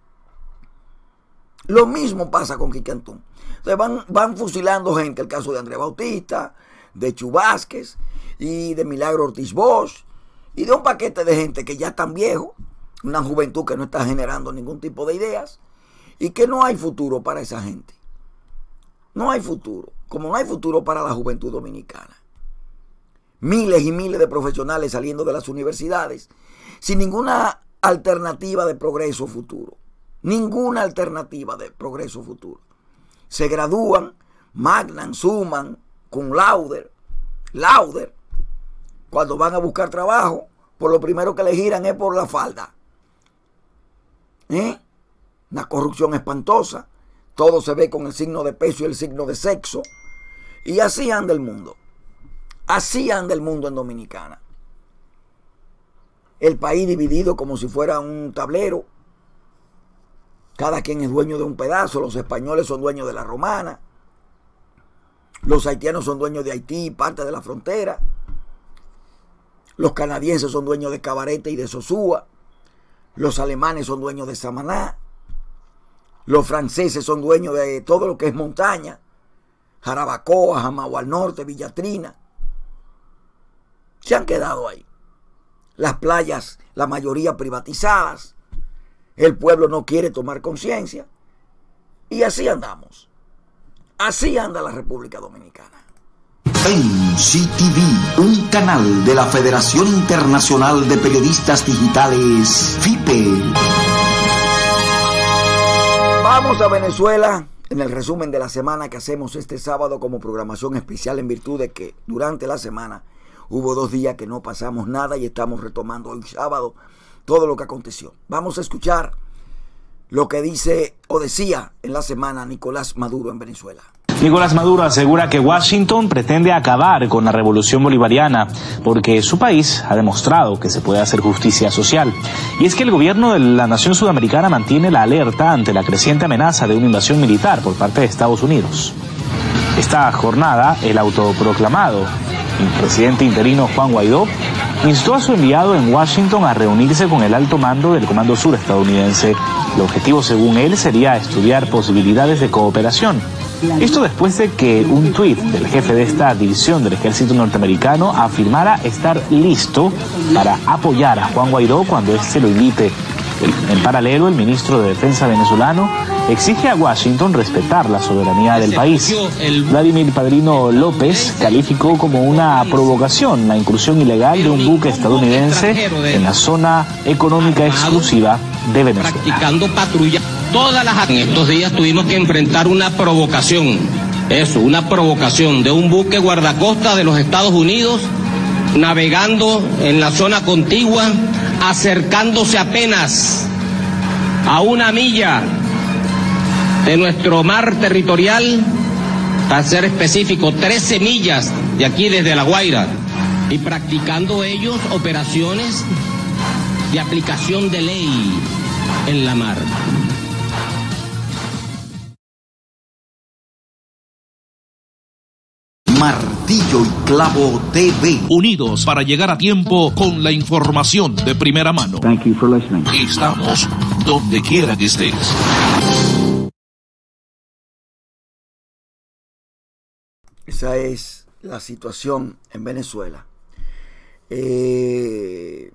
Lo mismo pasa con Quique Antún. Entonces van, van fusilando gente, el caso de Andrés Bautista, de Chu Vázquez y de Milagro Ortiz Bosch y de un paquete de gente que ya están viejos, una juventud que no está generando ningún tipo de ideas y que no hay futuro para esa gente. No hay futuro, como no hay futuro para la juventud dominicana. Miles y miles de profesionales saliendo de las universidades sin ninguna alternativa de progreso futuro. Ninguna alternativa de progreso futuro. Se gradúan, magnan, suman, cum laude, laude. Cuando van a buscar trabajo, por lo primero que le giran es por la falda. ¿Eh? Una corrupción espantosa. Todo se ve con el signo de peso y el signo de sexo. Y así anda el mundo. Así anda el mundo en Dominicana. El país dividido como si fuera un tablero. Cada quien es dueño de un pedazo. Los españoles son dueños de la romana. Los haitianos son dueños de Haití y parte de la frontera. Los canadienses son dueños de Cabarete y de Sosúa. Los alemanes son dueños de Samaná. Los franceses son dueños de todo lo que es montaña. Jarabacoa, Jamao al norte, Villatrina. Se han quedado ahí. Las playas, la mayoría privatizadas. El pueblo no quiere tomar conciencia. Y así andamos. Así anda la República Dominicana. N C T V, un canal de la Federación Internacional de Periodistas Digitales, FIPE. Vamos a Venezuela en el resumen de la semana que hacemos este sábado como programación especial en virtud de que durante la semana hubo dos días que no pasamos nada y estamos retomando hoy sábado todo lo que aconteció. Vamos a escuchar lo que dice o decía en la semana Nicolás Maduro en Venezuela. Nicolás Maduro asegura que Washington pretende acabar con la revolución bolivariana porque su país ha demostrado que se puede hacer justicia social. Y es que el gobierno de la nación sudamericana mantiene la alerta ante la creciente amenaza de una invasión militar por parte de Estados Unidos. Esta jornada, el autoproclamado presidente interino Juan Guaidó instó a su enviado en Washington a reunirse con el alto mando del Comando Sur estadounidense. El objetivo, según él, sería estudiar posibilidades de cooperación. Esto después de que un tuit del jefe de esta división del ejército norteamericano afirmara estar listo para apoyar a Juan Guaidó cuando éste lo invite. En paralelo, el ministro de Defensa venezolano exige a Washington respetar la soberanía del país. Vladimir Padrino López calificó como una provocación la incursión ilegal de un buque estadounidense en la zona económica exclusiva de Venezuela. Practicando patrulla. Todas las... En estos días tuvimos que enfrentar una provocación, eso, una provocación de un buque guardacosta de los Estados Unidos navegando en la zona contigua, acercándose apenas a una milla de nuestro mar territorial, para ser específico, trece millas de aquí desde La Guaira, y practicando ellos operaciones de aplicación de ley en la mar. Martillo y Clavo T V. Unidos para llegar a tiempo con la información de primera mano. Thank you for listening. Estamos donde quiera que estés. Esa es la situación en Venezuela. Eh,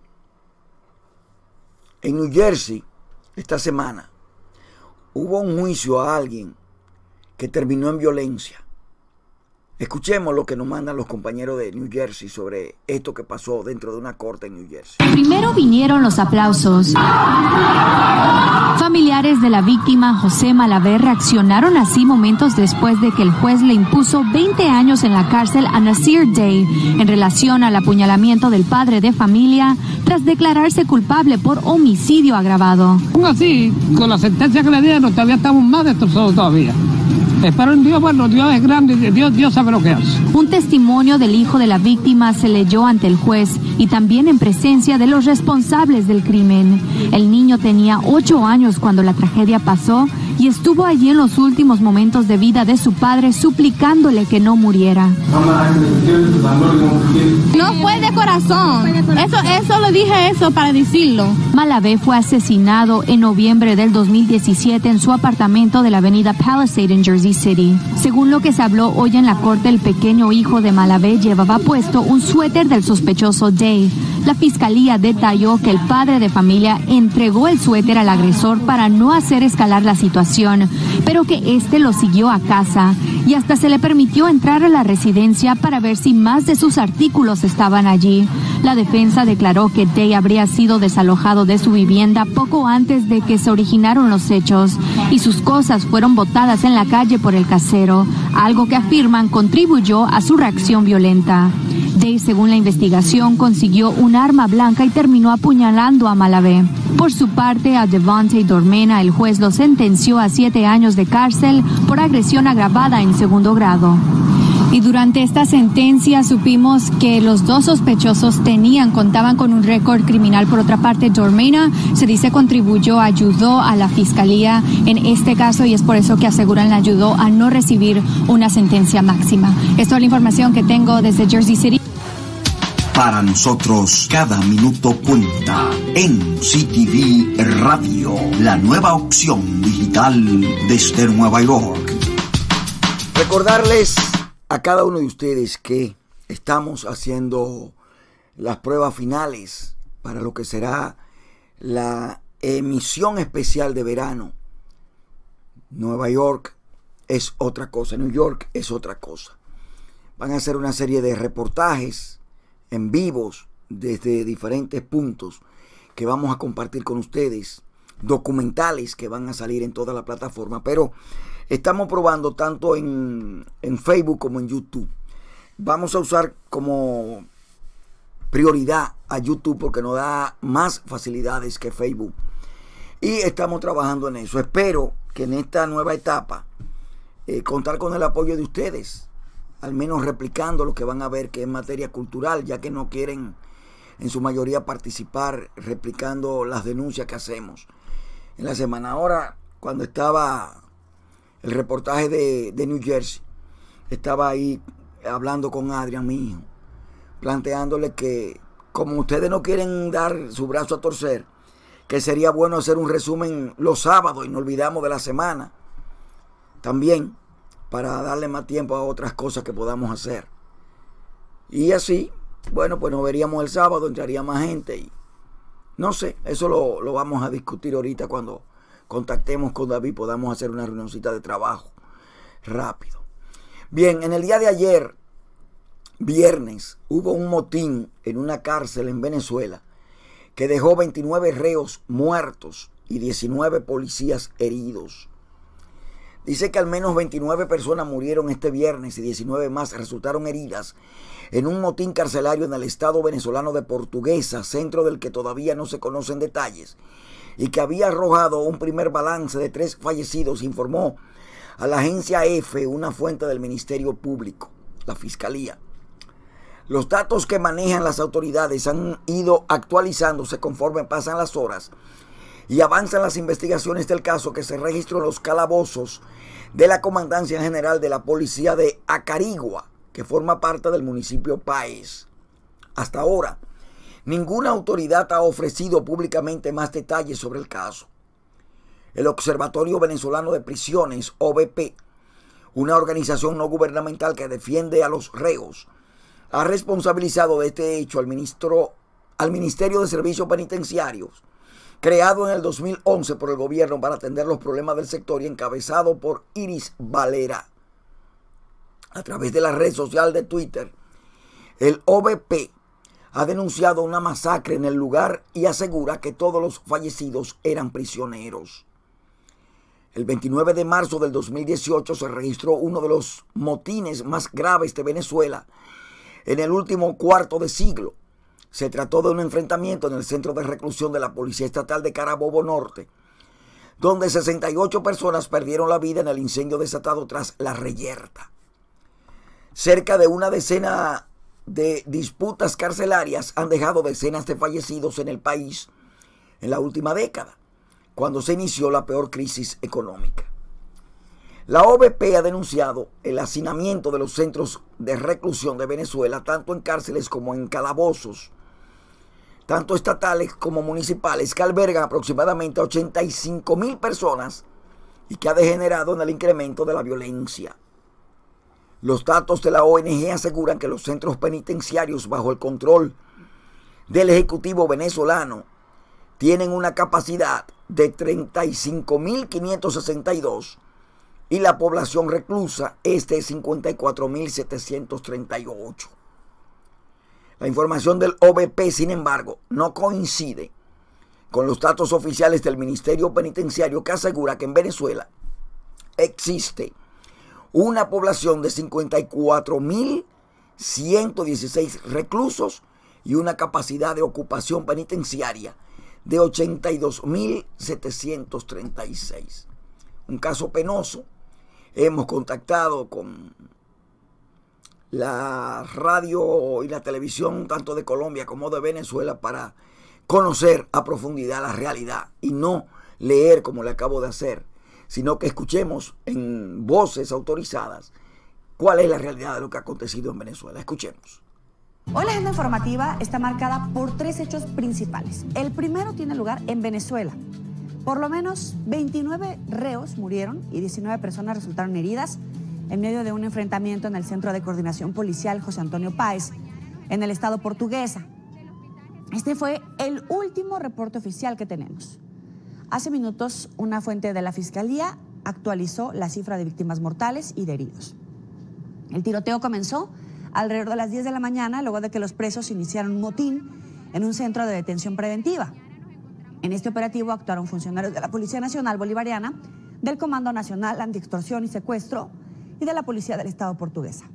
en New Jersey, esta semana, hubo un juicio a alguien que terminó en violencia. Escuchemos lo que nos mandan los compañeros de New Jersey sobre esto que pasó dentro de una corte en New Jersey. Primero vinieron los aplausos. Familiares de la víctima, José Malavé, reaccionaron así momentos después de que el juez le impuso veinte años en la cárcel a Nasir Day en relación al apuñalamiento del padre de familia tras declararse culpable por homicidio agravado. Aún así, con la sentencia que le dieron, todavía estamos más destrozados todavía. Espero en Dios, bueno, Dios es grande, Dios, Dios sabe lo que hace. Un testimonio del hijo de la víctima se leyó ante el juez y también en presencia de los responsables del crimen. El niño tenía ocho años cuando la tragedia pasó y estuvo allí en los últimos momentos de vida de su padre suplicándole que no muriera. No fue de corazón, eso, eso lo dije eso para decirlo. Malavé fue asesinado en noviembre del dos mil diecisiete en su apartamento de la avenida Palisade en Jersey City. Según lo que se habló hoy en la corte, el pequeño hijo de Malavé llevaba puesto un suéter del sospechoso Day. La fiscalía detalló que el padre de familia entregó el suéter al agresor para no hacer escalar la situación, pero que éste lo siguió a casa y hasta se le permitió entrar a la residencia para ver si más de sus artículos estaban allí. La defensa declaró que Day habría sido desalojado de su vivienda poco antes de que se originaron los hechos y sus cosas fueron botadas en la calle por el casero, algo que afirman contribuyó a su reacción violenta. Day, según la investigación, consiguió un arma blanca y terminó apuñalando a Malavé. Por su parte, a Devontae Dormena, el juez lo sentenció a siete años de cárcel por agresión agravada en segundo grado. Y durante esta sentencia supimos que los dos sospechosos tenían, contaban con un récord criminal. Por otra parte, Dormena se dice contribuyó, ayudó a la fiscalía en este caso y es por eso que aseguran le ayudó a no recibir una sentencia máxima. Esto es la información que tengo desde Jersey City. Para nosotros, cada minuto cuenta. En C T V Radio, la nueva opción digital desde Nueva York. Recordarles a cada uno de ustedes que estamos haciendo las pruebas finales para lo que será la emisión especial de verano. Nueva York es otra cosa, New York es otra cosa. Van a hacer una serie de reportajes en vivos desde diferentes puntos que vamos a compartir con ustedes, documentales que van a salir en toda la plataforma, pero estamos probando tanto en, en Facebook como en YouTube. Vamos a usar como prioridad a YouTube porque nos da más facilidades que Facebook. Y estamos trabajando en eso. Espero que en esta nueva etapa eh, contar con el apoyo de ustedes, al menos replicando lo que van a ver que es materia cultural, ya que no quieren en su mayoría participar replicando las denuncias que hacemos en la semana. Ahora, cuando estaba el reportaje de, de New Jersey, estaba ahí hablando con Adrián, mi hijo, planteándole que como ustedes no quieren dar su brazo a torcer, que sería bueno hacer un resumen los sábados y no olvidamos de la semana también, para darle más tiempo a otras cosas que podamos hacer. Y así, bueno, pues nos veríamos el sábado, entraría más gente y no sé, eso lo, lo vamos a discutir ahorita cuando contactemos con David, podamos hacer una reunioncita de trabajo rápido. Bien, en el día de ayer, viernes, hubo un motín en una cárcel en Venezuela que dejó veintinueve reos muertos y diecinueve policías heridos. Dice que al menos veintinueve personas murieron este viernes y diecinueve más resultaron heridas en un motín carcelario en el estado venezolano de Portuguesa, centro del que todavía no se conocen detalles, y que había arrojado un primer balance de tres fallecidos, informó a la agencia EFE una fuente del Ministerio Público, la Fiscalía. Los datos que manejan las autoridades han ido actualizándose conforme pasan las horas y avanzan las investigaciones del caso que se registró en los calabozos de la Comandancia General de la Policía de Acarigua, que forma parte del municipio Páez. Hasta ahora, ninguna autoridad ha ofrecido públicamente más detalles sobre el caso. El Observatorio Venezolano de Prisiones, O V P, una organización no gubernamental que defiende a los reos, ha responsabilizado de este hecho al, ministro, al Ministerio de Servicios Penitenciarios, creado en el dos mil once por el gobierno para atender los problemas del sector y encabezado por Iris Valera. A través de la red social de Twitter, el O V P ha denunciado una masacre en el lugar y asegura que todos los fallecidos eran prisioneros. El veintinueve de marzo del dos mil dieciocho se registró uno de los motines más graves de Venezuela en el último cuarto de siglo. Se trató de un enfrentamiento en el centro de reclusión de la Policía Estatal de Carabobo Norte, donde sesenta y ocho personas perdieron la vida en el incendio desatado tras la reyerta. Cerca de una decena de disputas carcelarias han dejado decenas de fallecidos en el país en la última década, cuando se inició la peor crisis económica. La O V P ha denunciado el hacinamiento de los centros de reclusión de Venezuela, tanto en cárceles como en calabozos, tanto estatales como municipales, que albergan aproximadamente a ochenta y cinco mil personas y que ha degenerado en el incremento de la violencia. Los datos de la O N G aseguran que los centros penitenciarios bajo el control del Ejecutivo venezolano tienen una capacidad de treinta y cinco mil quinientos sesenta y dos y la población reclusa es de cincuenta y cuatro mil setecientos treinta y ocho. La información del O V P, sin embargo, no coincide con los datos oficiales del Ministerio Penitenciario, que asegura que en Venezuela existe una población de cincuenta y cuatro mil ciento dieciséis reclusos y una capacidad de ocupación penitenciaria de ochenta y dos mil setecientos treinta y seis. Un caso penoso. Hemos contactado con la radio y la televisión tanto de Colombia como de Venezuela para conocer a profundidad la realidad y no leer como le acabo de hacer, sino que escuchemos en voces autorizadas cuál es la realidad de lo que ha acontecido en Venezuela. Escuchemos. Hoy la agenda informativa está marcada por tres hechos principales. El primero tiene lugar en Venezuela. Por lo menos veintinueve reos murieron y diecinueve personas resultaron heridas en medio de un enfrentamiento en el Centro de Coordinación Policial José Antonio Páez, en el estado Portuguesa. Este fue el último reporte oficial que tenemos. Hace minutos, una fuente de la Fiscalía actualizó la cifra de víctimas mortales y de heridos. El tiroteo comenzó alrededor de las diez de la mañana, luego de que los presos iniciaron un motín en un centro de detención preventiva. En este operativo actuaron funcionarios de la Policía Nacional Bolivariana, del Comando Nacional Antiextorsión y Secuestro y de la Policía del Estado Portuguesa.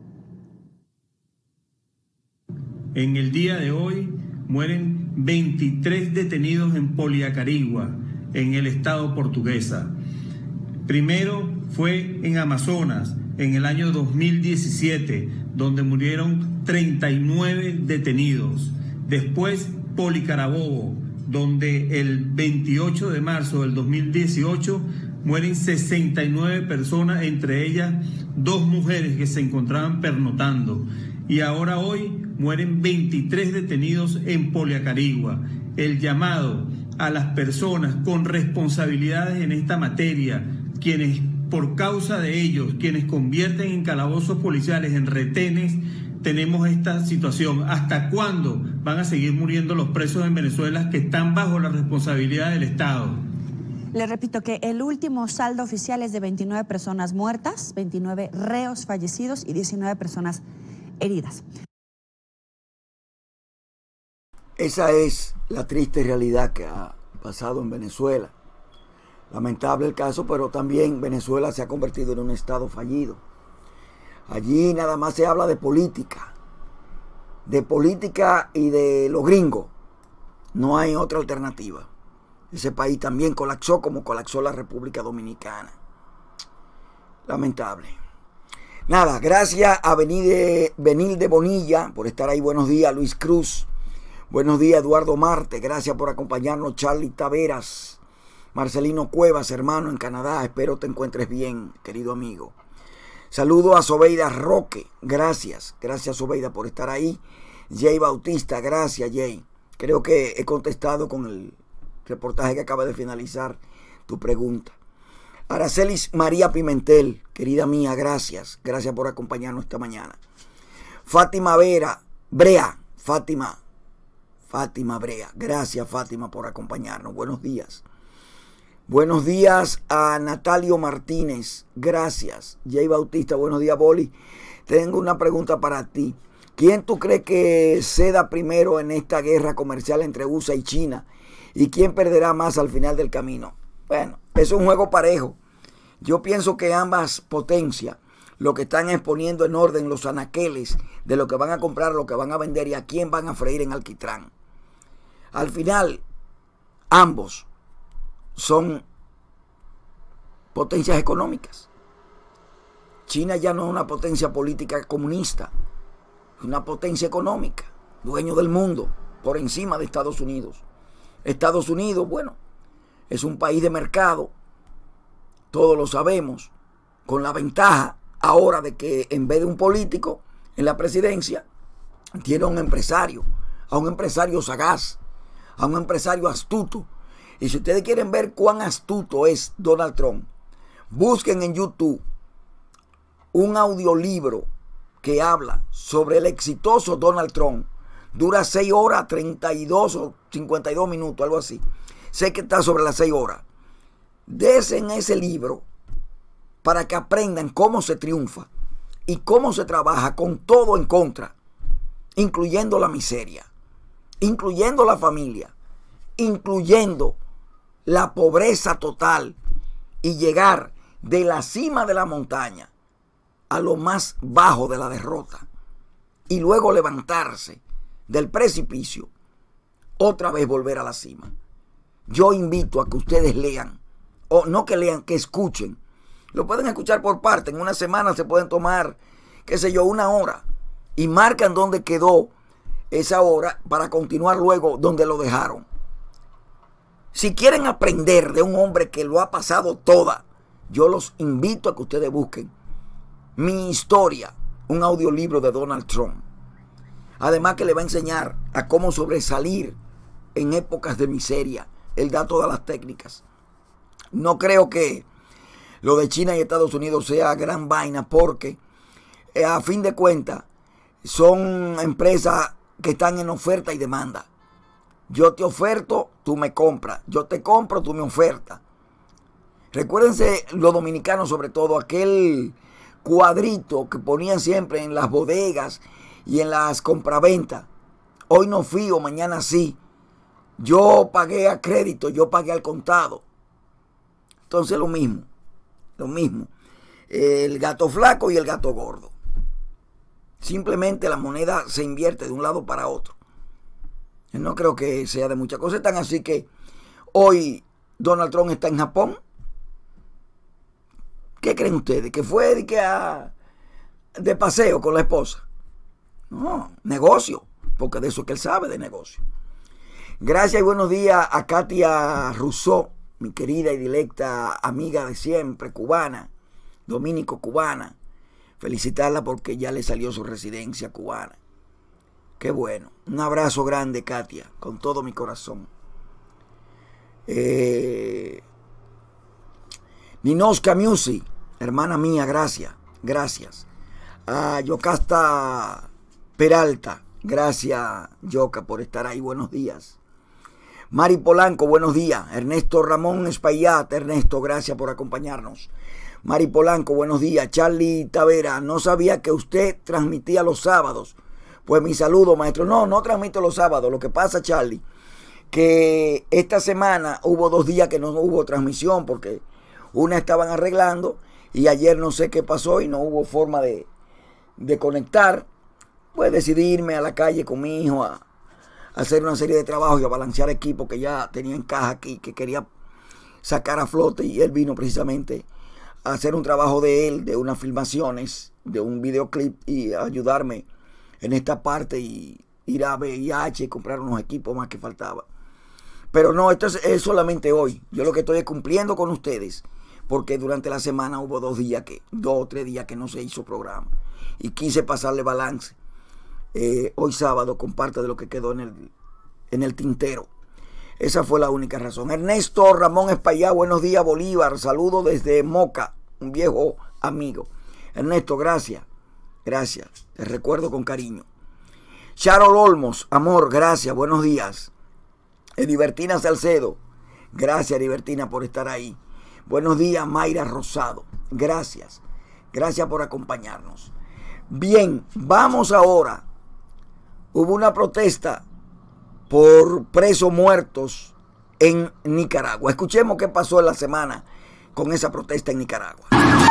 En el día de hoy mueren veintitrés detenidos en Poliacarigua, en el Estado Portuguesa. Primero fue en Amazonas, en el año dos mil diecisiete, donde murieron treinta y nueve detenidos. Después Policarabobo, donde el veintiocho de marzo del dos mil dieciocho mueren sesenta y nueve personas, entre ellas dos mujeres que se encontraban pernotando. Y ahora hoy mueren veintitrés detenidos en Poliacarigua. El llamado a las personas con responsabilidades en esta materia, quienes por causa de ellos, quienes convierten en calabozos policiales, en retenes, tenemos esta situación. ¿Hasta cuándo van a seguir muriendo los presos en Venezuela que están bajo la responsabilidad del Estado? Les repito que el último saldo oficial es de veintinueve personas muertas, veintinueve reos fallecidos y diecinueve personas heridas. Esa es la triste realidad que ha pasado en Venezuela. Lamentable el caso, pero también Venezuela se ha convertido en un estado fallido. Allí nada más se habla de política, de política y de lo gringo. No hay otra alternativa. Ese país también colapsó como colapsó la República Dominicana. Lamentable. Nada, gracias a Benilde, Benilde Bonilla por estar ahí. Buenos días, Luis Cruz. Buenos días, Eduardo Marte. Gracias por acompañarnos, Charlie Taveras. Marcelino Cuevas, hermano en Canadá. Espero te encuentres bien, querido amigo. Saludo a Sobeida Roque. Gracias. Gracias, Sobeida, por estar ahí. Jay Bautista. Gracias, Jay. Creo que he contestado con el reportaje que acaba de finalizar tu pregunta. Aracelis María Pimentel, querida mía, gracias. Gracias por acompañarnos esta mañana. Fátima Vera, Brea, Fátima, Fátima Brea. Gracias, Fátima, por acompañarnos. Buenos días. Buenos días a Natalio Martínez. Gracias. Jay Bautista, buenos días, Boli. Tengo una pregunta para ti. ¿Quién tú crees que ceda primero en esta guerra comercial entre U S A y China? ¿Y quién perderá más al final del camino? Bueno, es un juego parejo. Yo pienso que ambas potencias lo que están es poniendo en orden los anaqueles de lo que van a comprar, lo que van a vender y a quién van a freír en alquitrán. Al final, ambos son potencias económicas. China ya no es una potencia política comunista, es una potencia económica, dueño del mundo, por encima de Estados Unidos. Estados Unidos, bueno, es un país de mercado, todos lo sabemos, con la ventaja ahora de que en vez de un político en la presidencia, tiene a un empresario, a un empresario sagaz, a un empresario astuto. Y si ustedes quieren ver cuán astuto es Donald Trump, busquen en YouTube un audiolibro que habla sobre el exitoso Donald Trump. Dura seis horas, treinta y dos o cincuenta y dos minutos, algo así. Sé que está sobre las seis horas. Desen ese libro para que aprendan cómo se triunfa y cómo se trabaja con todo en contra, incluyendo la miseria, incluyendo la familia, incluyendo la pobreza total y llegar de la cima de la montaña a lo más bajo de la derrota y luego levantarse del precipicio, otra vez volver a la cima. Yo invito a que ustedes lean, o no que lean, que escuchen. Lo pueden escuchar por parte. En una semana se pueden tomar, qué sé yo, una hora y marcan dónde quedó esa hora para continuar luego donde lo dejaron. Si quieren aprender de un hombre que lo ha pasado toda, yo los invito a que ustedes busquen Mi Historia, un audiolibro de Donald Trump. Además que le va a enseñar a cómo sobresalir en épocas de miseria. Él da todas las técnicas. No creo que lo de China y Estados Unidos sea gran vaina porque eh, a fin de cuentas son empresas que están en oferta y demanda. Yo te oferto, tú me compras. Yo te compro, tú me ofertas. Recuérdense los dominicanos, sobre todo, aquel cuadrito que ponían siempre en las bodegas y en las compraventas. Hoy no fío, mañana sí. Yo pagué a crédito, yo pagué al contado. Entonces lo mismo, lo mismo. El gato flaco y el gato gordo. Simplemente la moneda se invierte de un lado para otro. No creo que sea de mucha cosa. Tan así que hoy Donald Trump está en Japón. ¿Qué creen ustedes? ¿Que fue de, que a, de paseo con la esposa? No, negocio, porque de eso es que él sabe, de negocio. Gracias y buenos días a Katia Rousseau, mi querida y directa amiga de siempre, cubana, dominico-cubana. Felicitarla porque ya le salió su residencia cubana. Qué bueno. Un abrazo grande, Katia, con todo mi corazón. Eh, Ninoska Music, hermana mía, gracias, gracias. A Yocasta Peralta, gracias, Yoca, por estar ahí, buenos días. Mari Polanco, buenos días. Ernesto Ramón Espaillat, Ernesto, gracias por acompañarnos. Mari Polanco, buenos días. Charlie Tavera, no sabía que usted transmitía los sábados. Pues mi saludo, maestro. No, no transmito los sábados. Lo que pasa, Charlie, que esta semana hubo dos días que no hubo transmisión porque una estaban arreglando y ayer no sé qué pasó y no hubo forma de, de conectar. Pues decidí irme a la calle con mi hijo a, hacer una serie de trabajos y a balancear equipo que ya tenía en caja aquí, que quería sacar a flote, y él vino precisamente a hacer un trabajo de él, de unas filmaciones, de un videoclip, y a ayudarme en esta parte y ir a V I H y comprar unos equipos más que faltaba. Pero no, esto es, es solamente hoy. Yo lo que estoy es cumpliendo con ustedes, porque durante la semana hubo dos días que, dos o tres días que no se hizo programa, y quise pasarle balance eh, hoy sábado con parte de lo que quedó en el, en el tintero. Esa fue la única razón. Ernesto Ramón Espaillá, buenos días Bolívar, saludo desde Moca, un viejo amigo. Ernesto, gracias, gracias, te recuerdo con cariño. Charol Olmos, amor, gracias, buenos días. Edibertina Salcedo, gracias Edibertina por estar ahí. Buenos días Mayra Rosado, gracias, gracias por acompañarnos. Bien, vamos ahora. Hubo una protesta por presos muertos en Nicaragua. Escuchemos qué pasó en la semana con esa protesta en Nicaragua.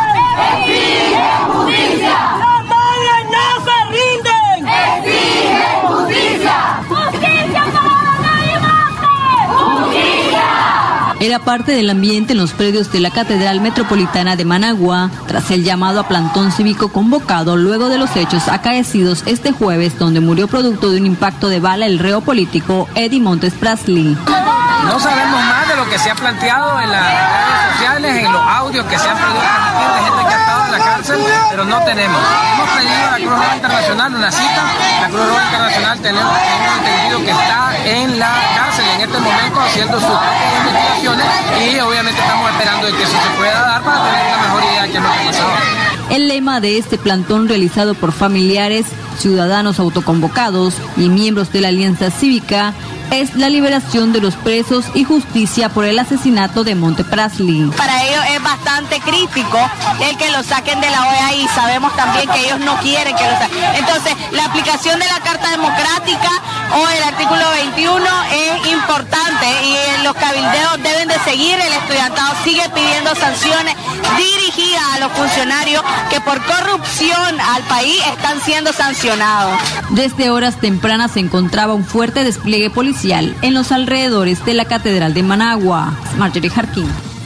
¡Exige justicia! ¡Las madres no se rinden! ¡Exige justicia! ¡Justicia para nadie más! ¡Justicia! Era parte del ambiente en los predios de la Catedral Metropolitana de Managua, tras el llamado a plantón cívico convocado luego de los hechos acaecidos este jueves, donde murió producto de un impacto de bala el reo político Eddie Montes Prasley. No sabemos más de lo que se ha planteado en las redes sociales, en los audios que se han podido transmitir de gente que ha estado en la cárcel, pero no tenemos. Hemos pedido a la Cruz Roja Internacional una cita. La Cruz Roja Internacional tenemos, tenemos entendido que está en la cárcel en este momento haciendo sus propias investigaciones, y obviamente estamos esperando de que eso se pueda dar para tener una mejor idea de qué es lo que pasaba. El lema de este plantón, realizado por familiares, ciudadanos autoconvocados y miembros de la Alianza Cívica, es la liberación de los presos y justicia por el asesinato de Montes Prasley. Para ellos es bastante crítico el que lo saquen de la O E A, y sabemos también que ellos no quieren que lo saquen. Entonces, la aplicación de la Carta Democrática o el artículo veintiuno es importante, y los cabildeos deben de seguir. El estudiantado sigue pidiendo sanciones dirigidas a los funcionarios que por corrupción al país están siendo sancionados. Desde horas tempranas se encontraba un fuerte despliegue policial en los alrededores de la Catedral de Managua. Marjorie Jarquín.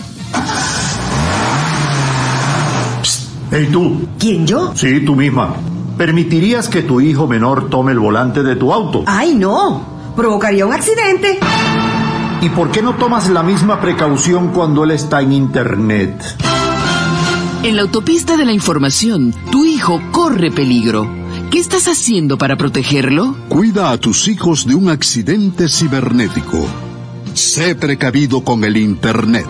Hey tú. ¿Quién, yo? Sí, tú misma. ¿Permitirías que tu hijo menor tome el volante de tu auto? ¡Ay, no! Provocaría un accidente. ¿Y por qué no tomas la misma precaución cuando él está en internet? En la autopista de la información, tu hijo corre peligro. ¿Qué estás haciendo para protegerlo? Cuida a tus hijos de un accidente cibernético. Sé precavido con el internet.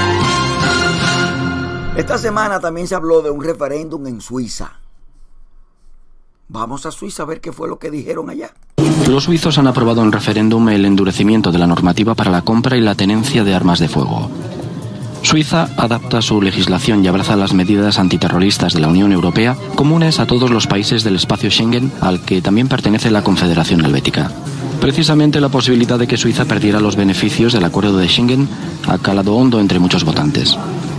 Esta semana también se habló de un referéndum en Suiza. Vamos a Suiza a ver qué fue lo que dijeron allá. Los suizos han aprobado en referéndum el endurecimiento de la normativa para la compra y la tenencia de armas de fuego. Suiza adapta su legislación y abraza las medidas antiterroristas de la Unión Europea, comunes a todos los países del espacio Schengen, al que también pertenece la Confederación Helvética. Precisamente la posibilidad de que Suiza perdiera los beneficios del acuerdo de Schengen ha calado hondo entre muchos votantes.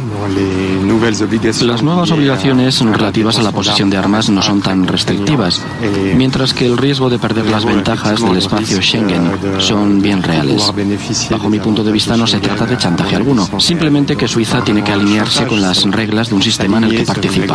Las nuevas obligaciones relativas a la posesión de armas no son tan restrictivas, mientras que el riesgo de perder las ventajas del espacio Schengen son bien reales. Bajo mi punto de vista no se trata de chantaje alguno, simplemente que Suiza tiene que alinearse con las reglas de un sistema en el que participa.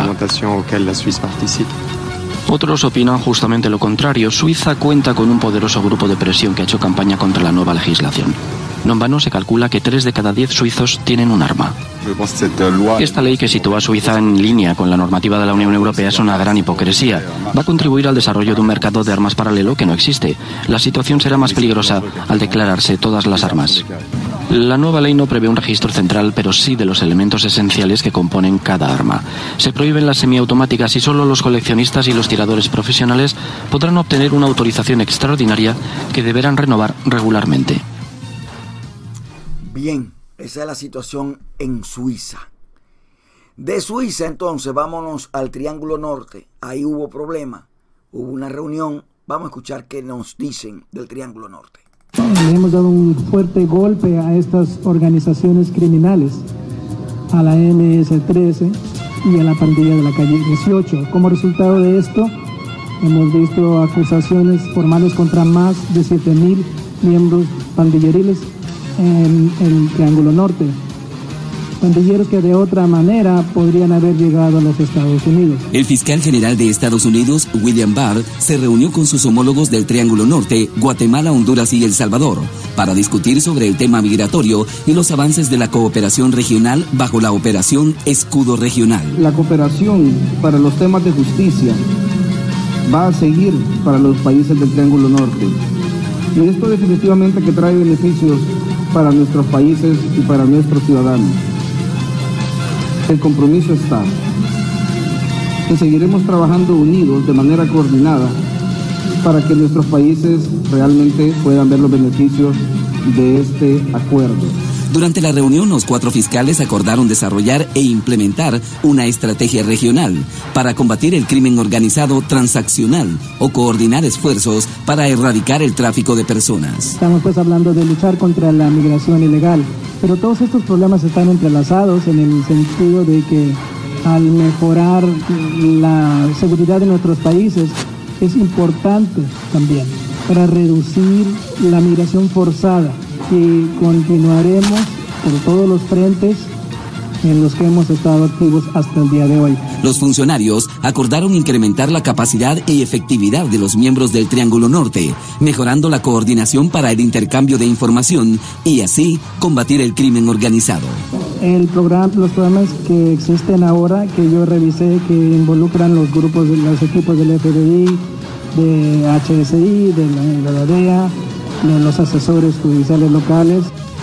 Otros opinan justamente lo contrario. Suiza cuenta con un poderoso grupo de presión que ha hecho campaña contra la nueva legislación. No en vano se calcula que tres de cada diez suizos tienen un arma. Esta ley, que sitúa a Suiza en línea con la normativa de la Unión Europea, es una gran hipocresía. Va a contribuir al desarrollo de un mercado de armas paralelo que no existe. La situación será más peligrosa al declararse todas las armas. La nueva ley no prevé un registro central, pero sí de los elementos esenciales que componen cada arma. Se prohíben las semiautomáticas y solo los coleccionistas y los tiradores profesionales podrán obtener una autorización extraordinaria que deberán renovar regularmente. Bien, esa es la situación en Suiza. De Suiza, entonces, vámonos al Triángulo Norte. Ahí hubo problema, hubo una reunión. Vamos a escuchar qué nos dicen del Triángulo Norte. Le hemos dado un fuerte golpe a estas organizaciones criminales, a la eme ese trece y a la pandilla de la calle dieciocho. Como resultado de esto, Hemos visto acusaciones formales contra más de siete mil miembros pandilleriles en el Triángulo Norte. Pandilleros que de otra manera podrían haber llegado a los Estados Unidos. El fiscal general de Estados Unidos, William Barr, se reunió con sus homólogos del Triángulo Norte, Guatemala, Honduras y El Salvador, para discutir sobre el tema migratorio y los avances de la cooperación regional bajo la operación Escudo Regional. La cooperación para los temas de justicia va a seguir para los países del Triángulo Norte. Y esto definitivamente que trae beneficios para nuestros países y para nuestros ciudadanos. El compromiso está. Y seguiremos trabajando unidos de manera coordinada para que nuestros países realmente puedan ver los beneficios de este acuerdo. Durante la reunión, los cuatro fiscales acordaron desarrollar e implementar una estrategia regional para combatir el crimen organizado transaccional o coordinar esfuerzos para erradicar el tráfico de personas. Estamos pues hablando de luchar contra la migración ilegal, pero todos estos problemas están entrelazados en el sentido de que al mejorar la seguridad de nuestros países es importante también para reducir la migración forzada. Y continuaremos por todos los frentes en los que hemos estado activos hasta el día de hoy. Los funcionarios acordaron incrementar la capacidad y efectividad de los miembros del Triángulo Norte, mejorando la coordinación para el intercambio de información y así combatir el crimen organizado. El programa, los programas que existen ahora, que yo revisé, que involucran los grupos, de los equipos del F B I, de H S I, de la, de la D E A, de los asesores judiciales locales.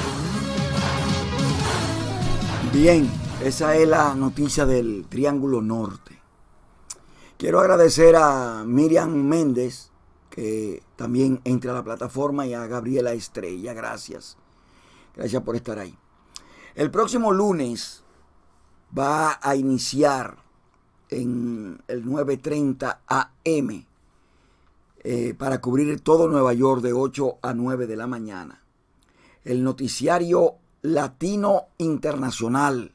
Bien, esa es la noticia del Triángulo Norte. Quiero agradecer a Miriam Méndez, que también entra a la plataforma, y a Gabriela Estrella. Gracias. Gracias por estar ahí. El próximo lunes va a iniciar en el nueve treinta A M Eh, para cubrir todo Nueva York de ocho a nueve de la mañana. El noticiario Latino Internacional.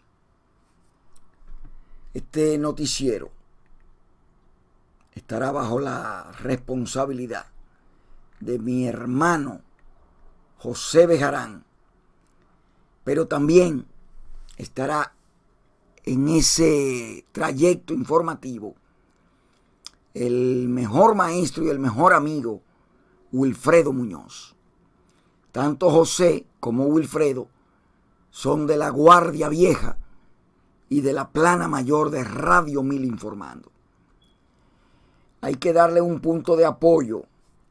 Este noticiero estará bajo la responsabilidad de mi hermano José Bejarán, pero también estará en ese trayecto informativo el mejor maestro y el mejor amigo, Wilfredo Muñoz. Tanto José como Wilfredo son de la Guardia Vieja y de la Plana Mayor de Radio Mil Informando. Hay que darle un punto de apoyo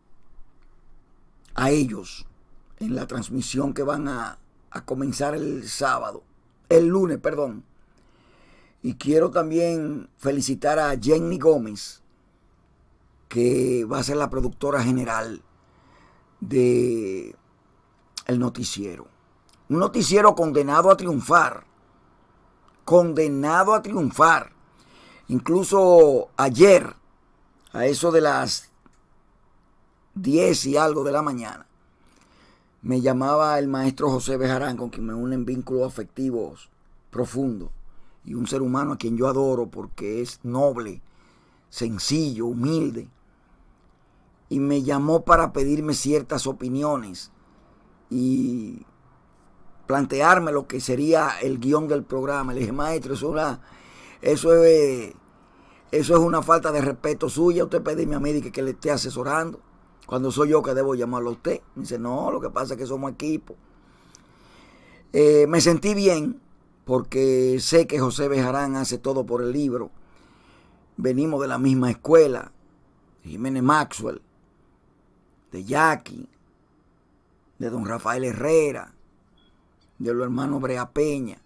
a ellos en la transmisión que van a, a comenzar el sábado, el lunes, perdón. Y quiero también felicitar a Jenny Gómez, que va a ser la productora general de el noticiero. Un noticiero condenado a triunfar. Condenado a triunfar. Incluso ayer, a eso de las diez y algo de la mañana, me llamaba el maestro José Bejarán, con quien me unen vínculos afectivos profundos, y un ser humano a quien yo adoro porque es noble, sencillo, humilde. Y me llamó para pedirme ciertas opiniones y plantearme lo que sería el guión del programa. Le dije, maestro, eso es una, eso es, eso es una falta de respeto suya. Usted pedirme a mí que, que le esté asesorando cuando soy yo que debo llamarlo a usted. Me dice, no, lo que pasa es que somos equipo. Eh, me sentí bien porque sé que José Bejarán hace todo por el libro. Venimos de la misma escuela, Jiménez Maxwell, de Jackie, de don Rafael Herrera, de los hermanos Brea Peña.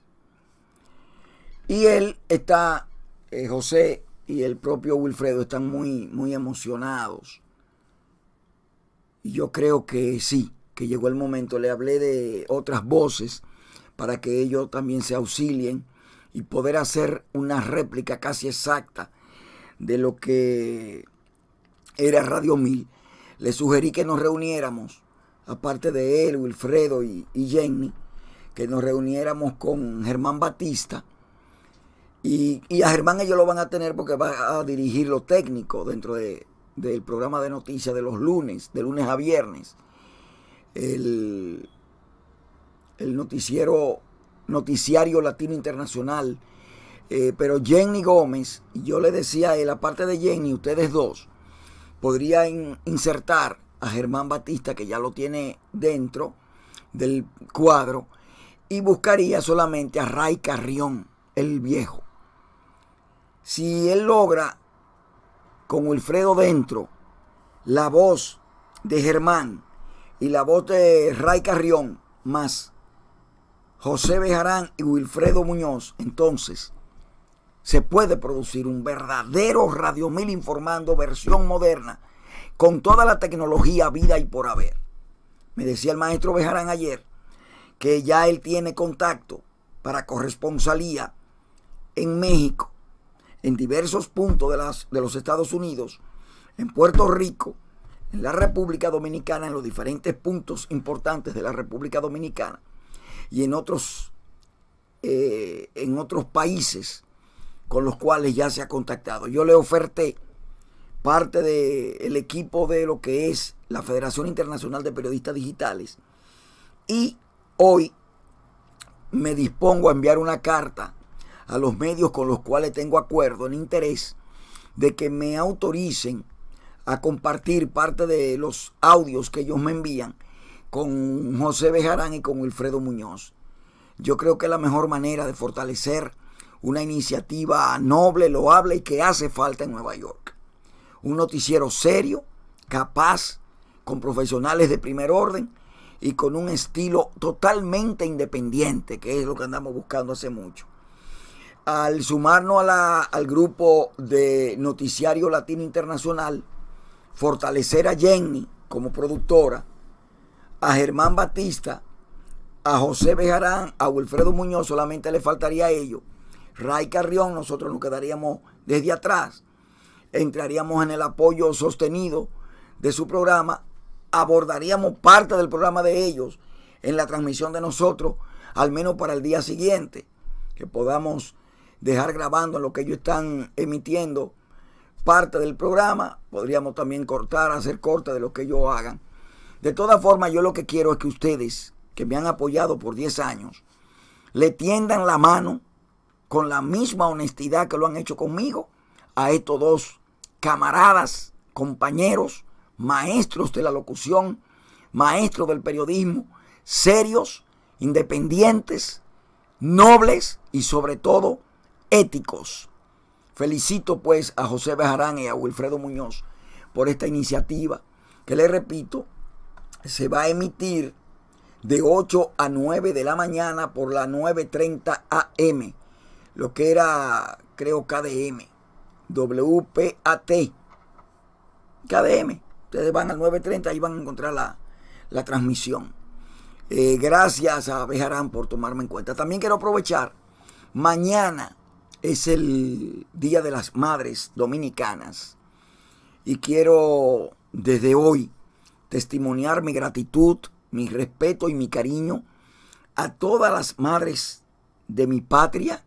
Y él está, eh, José y el propio Wilfredo están muy, muy emocionados. Y yo creo que sí, que llegó el momento. Le hablé de otras voces para que ellos también se auxilien y poder hacer una réplica casi exacta de lo que era Radio Mil. Le sugerí que nos reuniéramos, aparte de él, Wilfredo y, y Jenny, que nos reuniéramos con Germán Batista. Y, y a Germán ellos lo van a tener porque va a dirigir lo técnico dentro de, del programa de noticias de los lunes, de lunes a viernes, el, el noticiero, noticiario latino internacional. Eh, pero Jenny Gómez, y yo le decía a él, aparte de Jenny, ustedes dos, podrían insertar a Germán Batista, que ya lo tiene dentro del cuadro, y buscaría solamente a Ray Carrión, el viejo. Si él logra, con Wilfredo dentro, la voz de Germán y la voz de Ray Carrión, más José Bejarán y Wilfredo Muñoz, entonces se puede producir un verdadero Radio Mil informando, versión moderna, con toda la tecnología vida y por haber. Me decía el maestro Bejarán ayer que ya él tiene contacto para corresponsalía en México, en diversos puntos de, las, de los Estados Unidos, en Puerto Rico, en la República Dominicana, en los diferentes puntos importantes de la República Dominicana y en otros, eh, en otros países con los cuales ya se ha contactado. Yo le oferté parte del equipo de lo que es la Federación Internacional de Periodistas Digitales y hoy me dispongo a enviar una carta a los medios con los cuales tengo acuerdo en interés de que me autoricen a compartir parte de los audios que ellos me envían con José Bejarán y con Wilfredo Muñoz. Yo creo que es la mejor manera de fortalecer una iniciativa noble, loable y que hace falta en Nueva York. Un noticiero serio, capaz, con profesionales de primer orden y con un estilo totalmente independiente, que es lo que andamos buscando hace mucho. Al sumarnos a la, al grupo de Noticiario Latino Internacional, fortalecer a Jenny como productora, a Germán Batista, a José Bejarán, a Wilfredo Muñoz, solamente le faltaría a ellos. Ray Carrión, nosotros nos quedaríamos desde atrás, entraríamos en el apoyo sostenido de su programa, abordaríamos parte del programa de ellos en la transmisión de nosotros, al menos para el día siguiente, que podamos dejar grabando en lo que ellos están emitiendo parte del programa, podríamos también cortar, hacer corte de lo que ellos hagan. De todas formas, yo lo que quiero es que ustedes, que me han apoyado por diez años, le tiendan la mano con la misma honestidad que lo han hecho conmigo a estos dos camaradas, compañeros, maestros de la locución, maestros del periodismo, serios, independientes, nobles y sobre todo éticos. Felicito pues a José Bejarán y a Wilfredo Muñoz por esta iniciativa que, les repito, se va a emitir de ocho a nueve de la mañana por la nueve treinta A M, lo que era, creo, K D M, W P A T, K D M. Ustedes van al nueve treinta y van a encontrar la, la transmisión. Eh, gracias a Bejarán por tomarme en cuenta. También quiero aprovechar, mañana es el Día de las Madres Dominicanas y quiero desde hoy testimoniar mi gratitud, mi respeto y mi cariño a todas las madres de mi patria,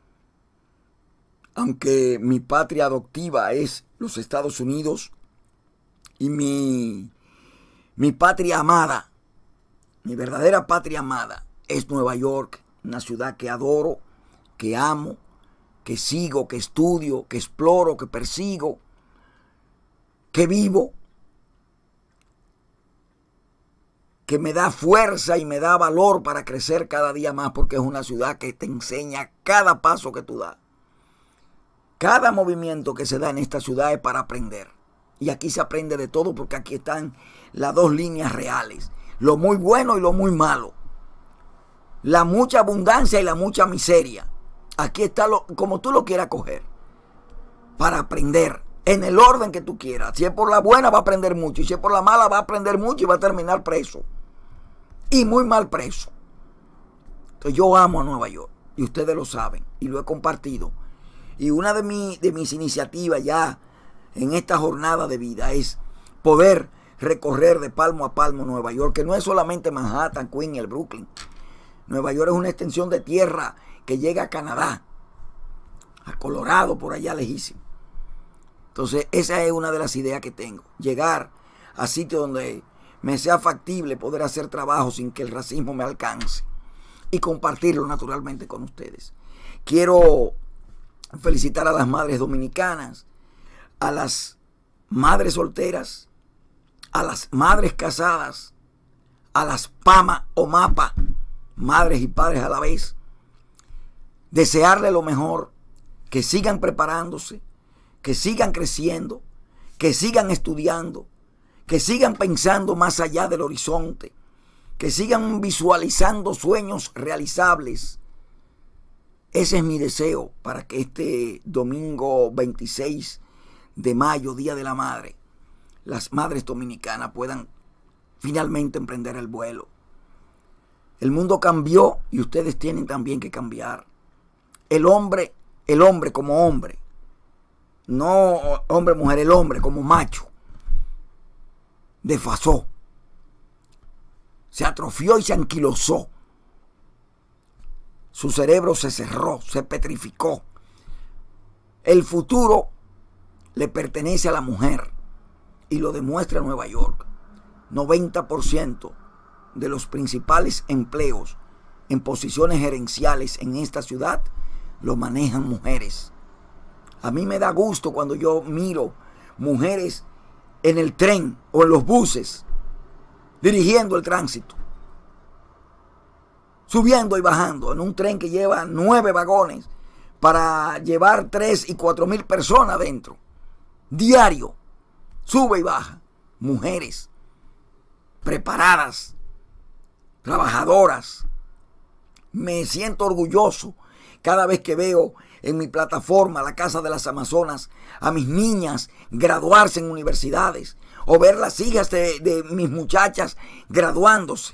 aunque mi patria adoptiva es los Estados Unidos y mi, mi patria amada, mi verdadera patria amada es Nueva York, una ciudad que adoro, que amo, que sigo, que estudio, que exploro, que persigo, que vivo, que me da fuerza y me da valor para crecer cada día más, porque es una ciudad que te enseña cada paso que tú das. Cada movimiento que se da en esta ciudad es para aprender. Y aquí se aprende de todo, porque aquí están las dos líneas reales, lo muy bueno y lo muy malo, la mucha abundancia y la mucha miseria. Aquí está lo, como tú lo quieras coger, para aprender en el orden que tú quieras. Si es por la buena va a aprender mucho, y si es por la mala va a aprender mucho y va a terminar preso, y muy mal preso. Entonces yo amo a Nueva York y ustedes lo saben y lo he compartido. Y una de, mi, de mis iniciativas ya en esta jornada de vida es poder recorrer de palmo a palmo Nueva York, que no es solamente Manhattan, Queens y el Brooklyn. Nueva York es una extensión de tierra que llega a Canadá, a Colorado, por allá lejísimo. Entonces, esa es una de las ideas que tengo. Llegar a sitios donde me sea factible poder hacer trabajo sin que el racismo me alcance y compartirlo naturalmente con ustedes. Quiero felicitar a las madres dominicanas, a las madres solteras, a las madres casadas, a las PAMA o MAPA, madres y padres a la vez. Desearle lo mejor, que sigan preparándose, que sigan creciendo, que sigan estudiando, que sigan pensando más allá del horizonte, que sigan visualizando sueños realizables. Ese es mi deseo para que este domingo veintiséis de mayo, Día de la Madre, las madres dominicanas puedan finalmente emprender el vuelo. El mundo cambió y ustedes tienen también que cambiar. El hombre, el hombre como hombre, no hombre, mujer, el hombre como macho, desfasó, se atrofió y se anquilosó. Su cerebro se cerró, se petrificó. El futuro le pertenece a la mujer y lo demuestra Nueva York. noventa por ciento de los principales empleos en posiciones gerenciales en esta ciudad lo manejan mujeres. A mí me da gusto cuando yo miro mujeres en el tren o en los buses dirigiendo el tránsito, subiendo y bajando en un tren que lleva nueve vagones para llevar tres y cuatro mil personas dentro. Diario, sube y baja. Mujeres preparadas, trabajadoras. Me siento orgulloso cada vez que veo en mi plataforma, la Casa de las Amazonas, a mis niñas graduarse en universidades o ver las hijas de, de mis muchachas graduándose.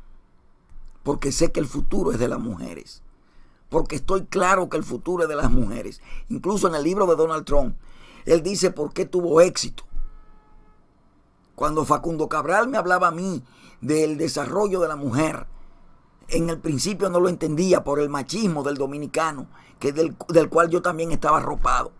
Porque sé que el futuro es de las mujeres. Porque estoy claro que el futuro es de las mujeres. Incluso en el libro de Donald Trump, él dice por qué tuvo éxito. Cuando Facundo Cabral me hablaba a mí del desarrollo de la mujer, en el principio no lo entendía por el machismo del dominicano, que del, del cual yo también estaba arropado.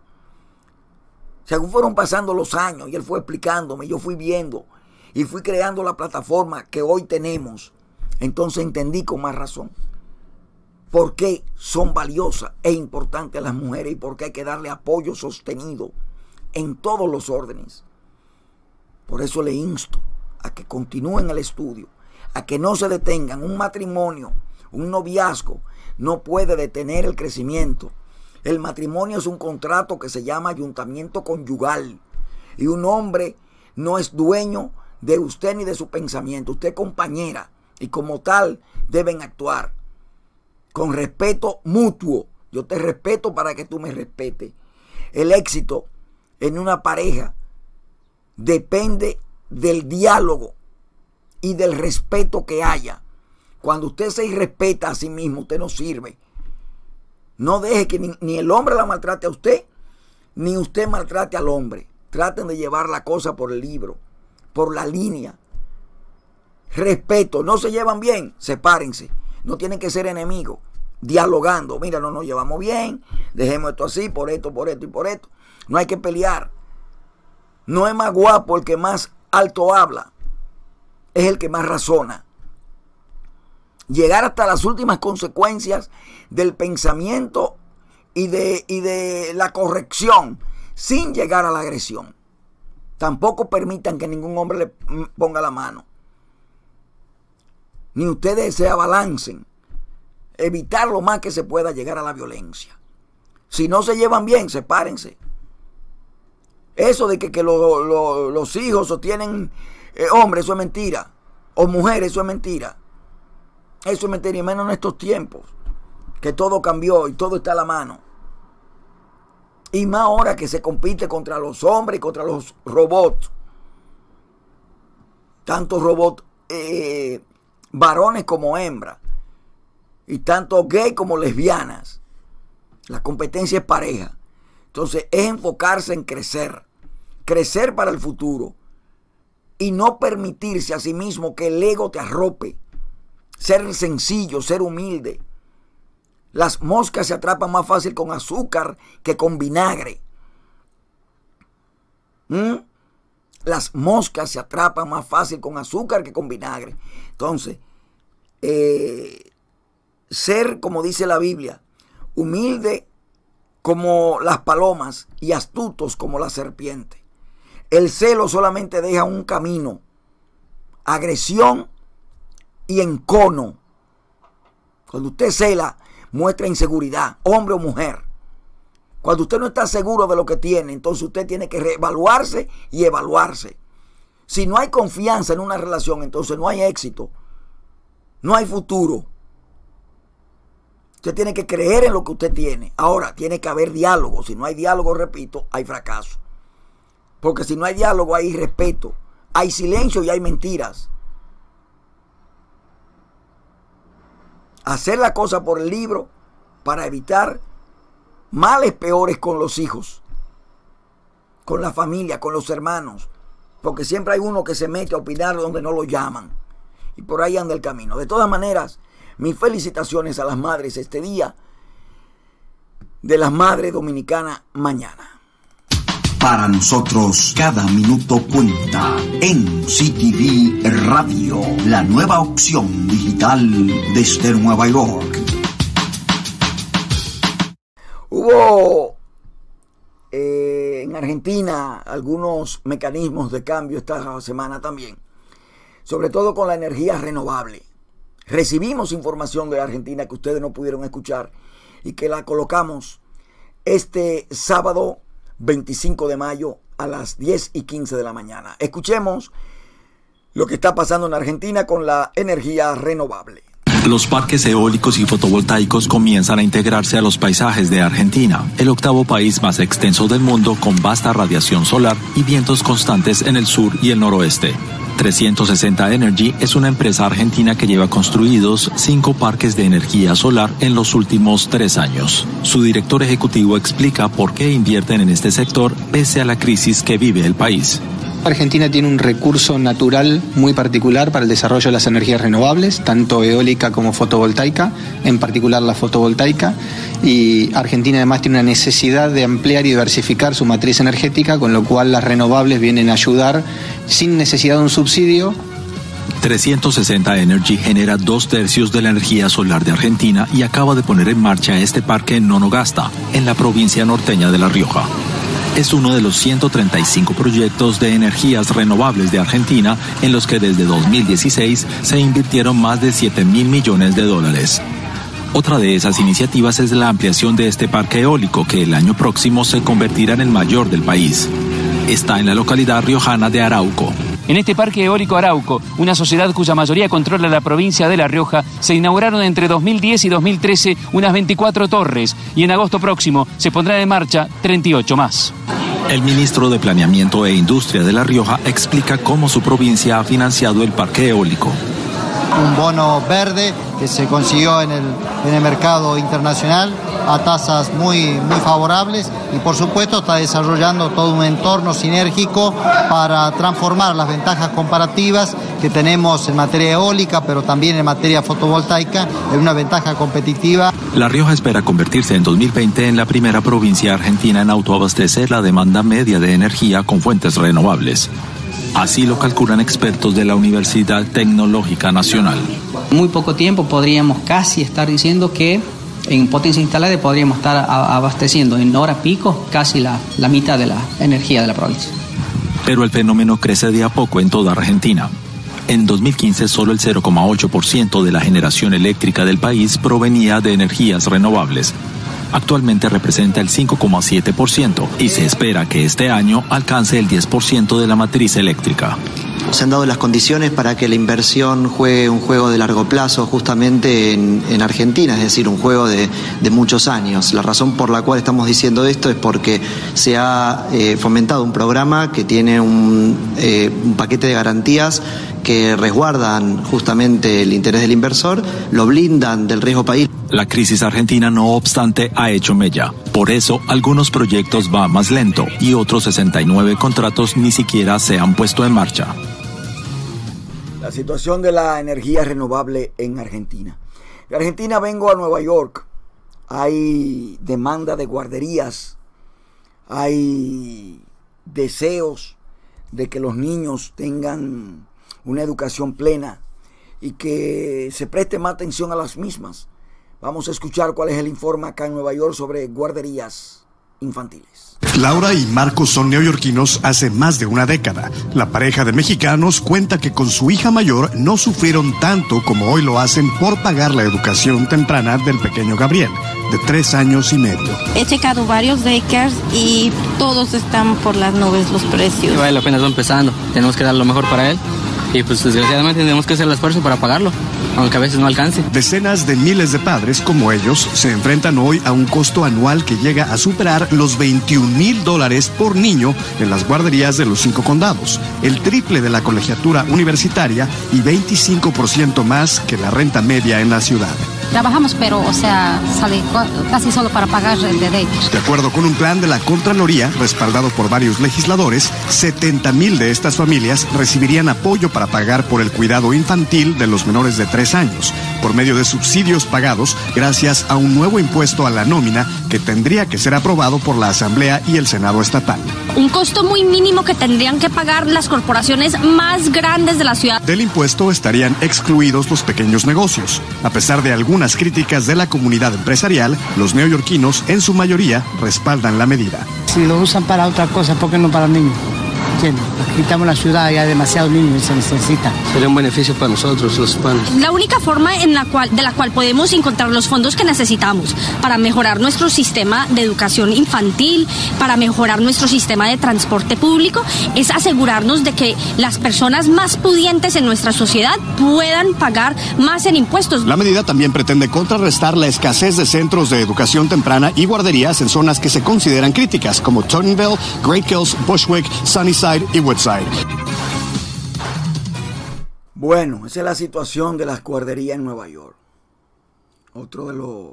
Según fueron pasando los años y él fue explicándome, yo fui viendo y fui creando la plataforma que hoy tenemos. Entonces entendí con más razón por qué son valiosas e importantes las mujeres y por qué hay que darle apoyo sostenido en todos los órdenes. Por eso le insto a que continúen el estudio, a que no se detengan. Un matrimonio, un noviazgo, no puede detener el crecimiento. El matrimonio es un contrato que se llama ayuntamiento conyugal. Y un hombre no es dueño de usted ni de su pensamiento. Usted es compañera y como tal deben actuar con respeto mutuo. Yo te respeto para que tú me respetes. El éxito en una pareja depende del diálogo y del respeto que haya. Cuando usted se irrespeta a sí mismo, usted no sirve. No deje que ni, ni el hombre la maltrate a usted, ni usted maltrate al hombre. Traten de llevar la cosa por el libro, por la línea. Respeto. No se llevan bien, sepárense. No tienen que ser enemigos. Dialogando. Mira, no nos llevamos bien. Dejemos esto así, por esto, por esto y por esto. No hay que pelear. No es más guapo el que más alto habla. Es el que más razona. Llegar hasta las últimas consecuencias del pensamiento y de, y de la corrección sin llegar a la agresión. Tampoco permitan que ningún hombre le ponga la mano. Ni ustedes se abalancen. Evitar lo más que se pueda llegar a la violencia. Si no se llevan bien, sepárense. Eso de que, que lo, lo, los hijos sostienen eh, hombres, eso es mentira. O mujeres, eso es mentira. Eso es mentira, y menos en estos tiempos, que todo cambió y todo está a la mano. Y más ahora que se compite contra los hombres y contra los robots. Tanto robots eh, varones como hembras. Y tanto gay como lesbianas. La competencia es pareja. Entonces es enfocarse en crecer. Crecer para el futuro. Y no permitirse a sí mismo que el ego te arrope. Ser sencillo, ser humilde. Las moscas se atrapan más fácil con azúcar que con vinagre. ¿Mm? Las moscas se atrapan más fácil con azúcar que con vinagre. Entonces, eh, ser, como dice la Biblia, humilde como las palomas y astutos como la serpiente. El celo solamente deja un camino: agresión y encono. Cuando usted cela, muestra inseguridad, hombre o mujer. Cuando usted no está seguro de lo que tiene, entonces usted tiene que reevaluarse y evaluarse. Si no hay confianza en una relación, entonces no hay éxito, no hay futuro. Usted tiene que creer en lo que usted tiene. Ahora, tiene que haber diálogo. Si no hay diálogo, repito, hay fracaso. Porque si no hay diálogo, hay irrespeto, hay silencio y hay mentiras. Hacer la cosa por el libro para evitar males peores con los hijos, con la familia, con los hermanos. Porque siempre hay uno que se mete a opinar donde no lo llaman. Y por ahí anda el camino. De todas maneras, mis felicitaciones a las madres este día de las Madres Dominicanas mañana. Para nosotros, cada minuto cuenta. En C T V Radio, la nueva opción digital desde Nueva York. Hubo eh, en Argentina algunos mecanismos de cambio esta semana también, sobre todo con la energía renovable. Recibimos información de Argentina que ustedes no pudieron escuchar y que la colocamos este sábado veinticinco de mayo a las diez y quince de la mañana. Escuchemos lo que está pasando en Argentina con la energía renovable. Los parques eólicos y fotovoltaicos comienzan a integrarse a los paisajes de Argentina, el octavo país más extenso del mundo con vasta radiación solar y vientos constantes en el sur y el noroeste. trescientos sesenta Energy es una empresa argentina que lleva construidos cinco parques de energía solar en los últimos tres años. Su director ejecutivo explica por qué invierten en este sector pese a la crisis que vive el país. Argentina tiene un recurso natural muy particular para el desarrollo de las energías renovables, tanto eólica como fotovoltaica, en particular la fotovoltaica, y Argentina además tiene una necesidad de ampliar y diversificar su matriz energética, con lo cual las renovables vienen a ayudar sin necesidad de un subsidio. trescientos sesenta Energy genera dos tercios de la energía solar de Argentina y acaba de poner en marcha este parque en Nonogasta, en la provincia norteña de La Rioja. Es uno de los ciento treinta y cinco proyectos de energías renovables de Argentina en los que desde dos mil dieciséis se invirtieron más de siete mil millones de dólares. Otra de esas iniciativas es la ampliación de este parque eólico que el año próximo se convertirá en el mayor del país. Está en la localidad riojana de Arauco. En este parque eólico Arauco, una sociedad cuya mayoría controla la provincia de La Rioja, se inauguraron entre dos mil diez y dos mil trece unas veinticuatro torres y en agosto próximo se pondrán en marcha treinta y ocho más. El ministro de Planeamiento e Industria de La Rioja explica cómo su provincia ha financiado el parque eólico. Un bono verde que se consiguió en el, en el mercado internacional a tasas muy, muy favorables y por supuesto está desarrollando todo un entorno sinérgico para transformar las ventajas comparativas que tenemos en materia eólica, pero también en materia fotovoltaica, en una ventaja competitiva. La Rioja espera convertirse en dos mil veinte en la primera provincia argentina en autoabastecer la demanda media de energía con fuentes renovables. Así lo calculan expertos de la Universidad Tecnológica Nacional. En muy poco tiempo podríamos casi estar diciendo que en potencia instalada podríamos estar abasteciendo en hora pico casi la, la mitad de la energía de la provincia. Pero el fenómeno crece de a poco en toda Argentina. En dos mil quince solo el cero coma ocho por ciento de la generación eléctrica del país provenía de energías renovables. Actualmente representa el cinco coma siete por ciento y se espera que este año alcance el diez por ciento de la matriz eléctrica. Se han dado las condiciones para que la inversión juegue un juego de largo plazo justamente en, en Argentina, es decir, un juego de, de muchos años. La razón por la cual estamos diciendo esto es porque se ha eh, fomentado un programa que tiene un, eh, un paquete de garantías que resguardan justamente el interés del inversor, lo blindan del riesgo país. La crisis argentina, no obstante, ha hecho mella. Por eso, algunos proyectos van más lento y otros sesenta y nueve contratos ni siquiera se han puesto en marcha. La situación de la energía renovable en Argentina. De Argentina vengo a Nueva York. Hay demanda de guarderías. Hay deseos de que los niños tengan una educación plena y que se preste más atención a las mismas. Vamos a escuchar cuál es el informe acá en Nueva York sobre guarderías infantiles. Laura y Marcos son neoyorquinos hace más de una década. La pareja de mexicanos cuenta que con su hija mayor no sufrieron tanto como hoy lo hacen por pagar la educación temprana del pequeño Gabriel, de tres años y medio. He checado varios daycares y todos están por las nubes los precios. Vale, apenas va empezando, tenemos que dar lo mejor para él. Y pues desgraciadamente tenemos que hacer el esfuerzo para pagarlo, aunque a veces no alcance. Decenas de miles de padres como ellos se enfrentan hoy a un costo anual que llega a superar los veintiún mil dólares por niño en las guarderías de los cinco condados, el triple de la colegiatura universitaria y veinticinco por ciento más que la renta media en la ciudad. Trabajamos, pero, o sea, sale casi solo para pagar el de daycare. De acuerdo con un plan de la Contraloría, respaldado por varios legisladores, setenta mil de estas familias recibirían apoyo para pagar por el cuidado infantil de los menores de tres años, por medio de subsidios pagados gracias a un nuevo impuesto a la nómina que tendría que ser aprobado por la Asamblea y el Senado estatal. Un costo muy mínimo que tendrían que pagar las corporaciones más grandes de la ciudad. Del impuesto estarían excluidos los pequeños negocios. A pesar de algunas críticas de la comunidad empresarial, los neoyorquinos en su mayoría respaldan la medida. Si lo usan para otra cosa, ¿por qué no para niños? ¿Entiendes? Aquí estamos en la ciudad y hay demasiados niños y se necesita. Sería un beneficio para nosotros, los hispanos. La única forma en la cual, de la cual podemos encontrar los fondos que necesitamos para mejorar nuestro sistema de educación infantil, para mejorar nuestro sistema de transporte público, es asegurarnos de que las personas más pudientes en nuestra sociedad puedan pagar más en impuestos. La medida también pretende contrarrestar la escasez de centros de educación temprana y guarderías en zonas que se consideran críticas, como Turnville, Great Kills, Bushwick, Sunnyside y Woodside. Bueno, esa es la situación de las guarderías en Nueva York. Otro de los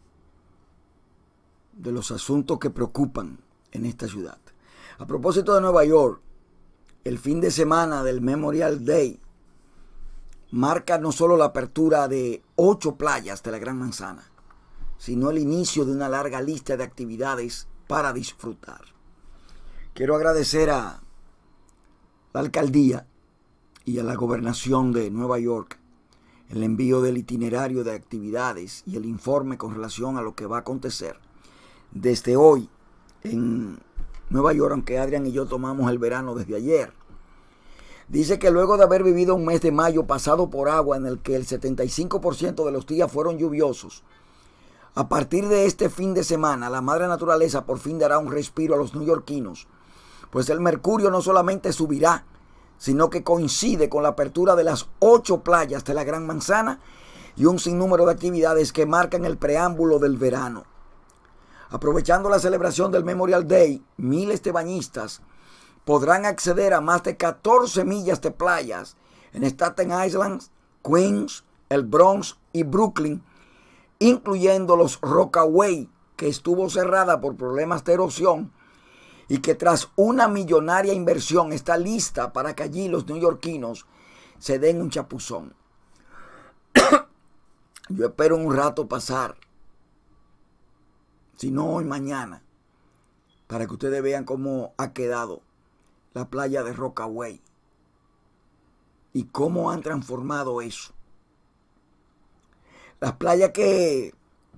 de los asuntos que preocupan en esta ciudad. A propósito de Nueva York, el fin de semana del Memorial Day marca no solo la apertura de ocho playas de la Gran Manzana, sino el inicio de una larga lista de actividades para disfrutar. Quiero agradecer a la alcaldía y a la gobernación de Nueva York el envío del itinerario de actividades y el informe con relación a lo que va a acontecer desde hoy en Nueva York, aunque Adrián y yo tomamos el verano desde ayer. Dice que luego de haber vivido un mes de mayo pasado por agua en el que el setenta y cinco por ciento de los días fueron lluviosos, a partir de este fin de semana la madre naturaleza por fin dará un respiro a los neoyorquinos, pues el mercurio no solamente subirá, sino que coincide con la apertura de las ocho playas de la Gran Manzana y un sinnúmero de actividades que marcan el preámbulo del verano. Aprovechando la celebración del Memorial Day, miles de bañistas podrán acceder a más de catorce millas de playas en Staten Island, Queens, el Bronx y Brooklyn, incluyendo los Rockaway, que estuvo cerrada por problemas de erosión y que tras una millonaria inversión está lista para que allí los neoyorquinos se den un chapuzón. Yo espero un rato pasar, si no hoy, mañana, para que ustedes vean cómo ha quedado la playa de Rockaway y cómo han transformado eso. Las playas que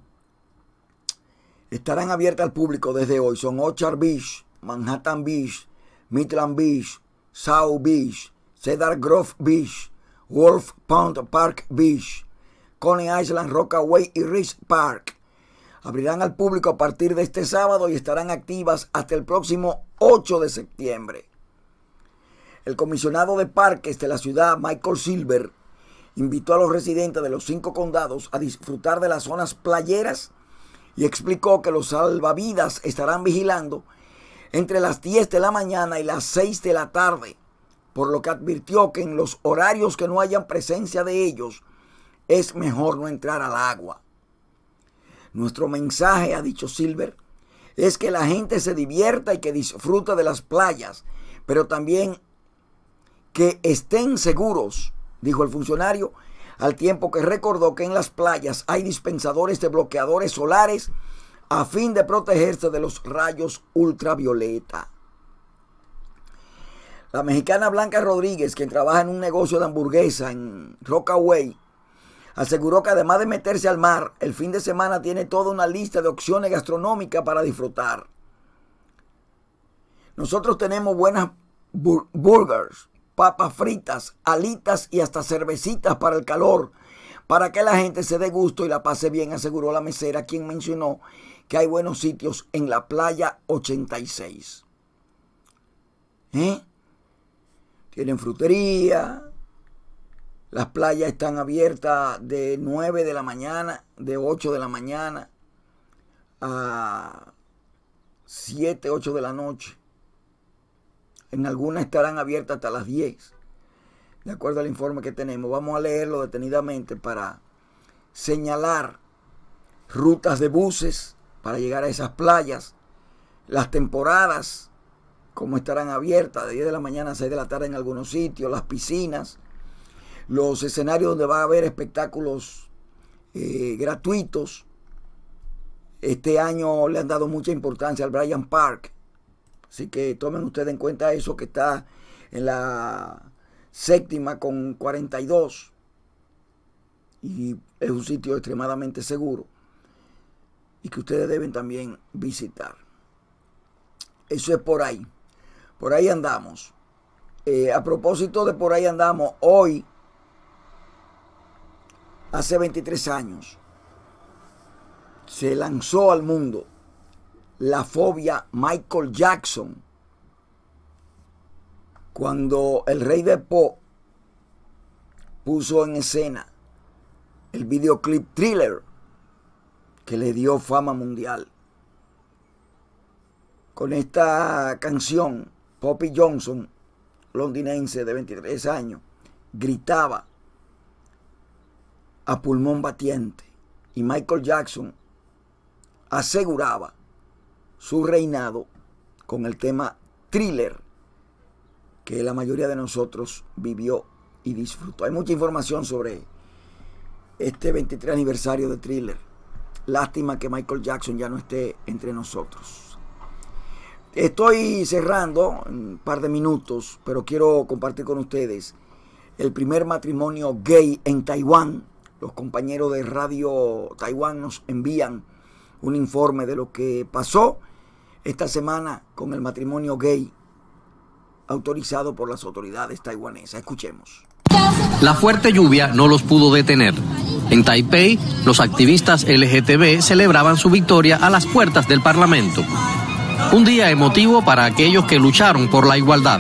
estarán abiertas al público desde hoy son Orchard Beach, Manhattan Beach, Midland Beach, South Beach, Cedar Grove Beach, Wolf Pond Park Beach, Coney Island, Rockaway y Ridge Park. Abrirán al público a partir de este sábado y estarán activas hasta el próximo ocho de septiembre. El comisionado de parques de la ciudad, Michael Silver, invitó a los residentes de los cinco condados a disfrutar de las zonas playeras y explicó que los salvavidas estarán vigilando entre las diez de la mañana y las seis de la tarde, por lo que advirtió que en los horarios que no hayan presencia de ellos, es mejor no entrar al agua. Nuestro mensaje, ha dicho Silver, es que la gente se divierta y que disfrute de las playas, pero también que estén seguros, dijo el funcionario, al tiempo que recordó que en las playas hay dispensadores de bloqueadores solares a fin de protegerse de los rayos ultravioleta. La mexicana Blanca Rodríguez, quien trabaja en un negocio de hamburguesa en Rockaway, aseguró que además de meterse al mar, el fin de semana tiene toda una lista de opciones gastronómicas para disfrutar. Nosotros tenemos buenas bur- burgers, papas fritas, alitas y hasta cervecitas para el calor, para que la gente se dé gusto y la pase bien, aseguró la mesera, quien mencionó que hay buenos sitios en la playa ochenta y seis. ¿Eh? Tienen frutería. Las playas están abiertas de nueve de la mañana, de ocho de la mañana a siete, ocho de la noche. En algunas estarán abiertas hasta las diez, de acuerdo al informe que tenemos. Vamos a leerlo detenidamente para señalar rutas de buses para llegar a esas playas, las temporadas, cómo estarán abiertas, de diez de la mañana a seis de la tarde en algunos sitios, las piscinas, los escenarios donde va a haber espectáculos eh, gratuitos. Este año le han dado mucha importancia al Bryant Park, así que tomen ustedes en cuenta eso, que está en la séptima con cuarenta y dos y es un sitio extremadamente seguro y que ustedes deben también visitar. Eso es por ahí. Por ahí andamos. Eh, a propósito de por ahí andamos, hoy, hace veintitrés años, se lanzó al mundo la fobia Michael Jackson, cuando el rey de pop puso en escena el videoclip Thriller, que le dio fama mundial. Con esta canción, Poppy Johnson, londinense de veintitrés años, gritaba a pulmón batiente, y Michael Jackson aseguraba su reinado con el tema Thriller, que la mayoría de nosotros vivió y disfrutó. Hay mucha información sobre este veintitrés aniversario de Thriller. Lástima que Michael Jackson ya no esté entre nosotros. Estoy cerrando en un par de minutos, pero quiero compartir con ustedes el primer matrimonio gay en Taiwán. Los compañeros de Radio Taiwán nos envían un informe de lo que pasó esta semana con el matrimonio gay autorizado por las autoridades taiwanesas. Escuchemos. La fuerte lluvia no los pudo detener. En Taipei, los activistas L G T B celebraban su victoria a las puertas del Parlamento. Un día emotivo para aquellos que lucharon por la igualdad.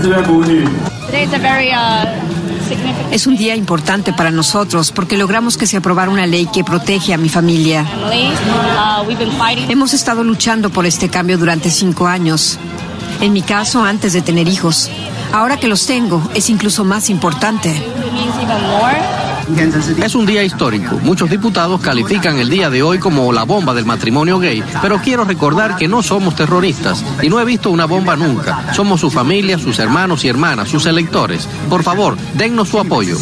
Es un día importante para nosotros porque logramos que se aprobara una ley que protege a mi familia. Hemos estado luchando por este cambio durante cinco años. En mi caso, antes de tener hijos. Ahora que los tengo, es incluso más importante. Es un día histórico. Muchos diputados califican el día de hoy como la bomba del matrimonio gay, pero quiero recordar que no somos terroristas y no he visto una bomba nunca. Somos su familia, sus hermanos y hermanas, sus electores. Por favor, dennos su apoyo.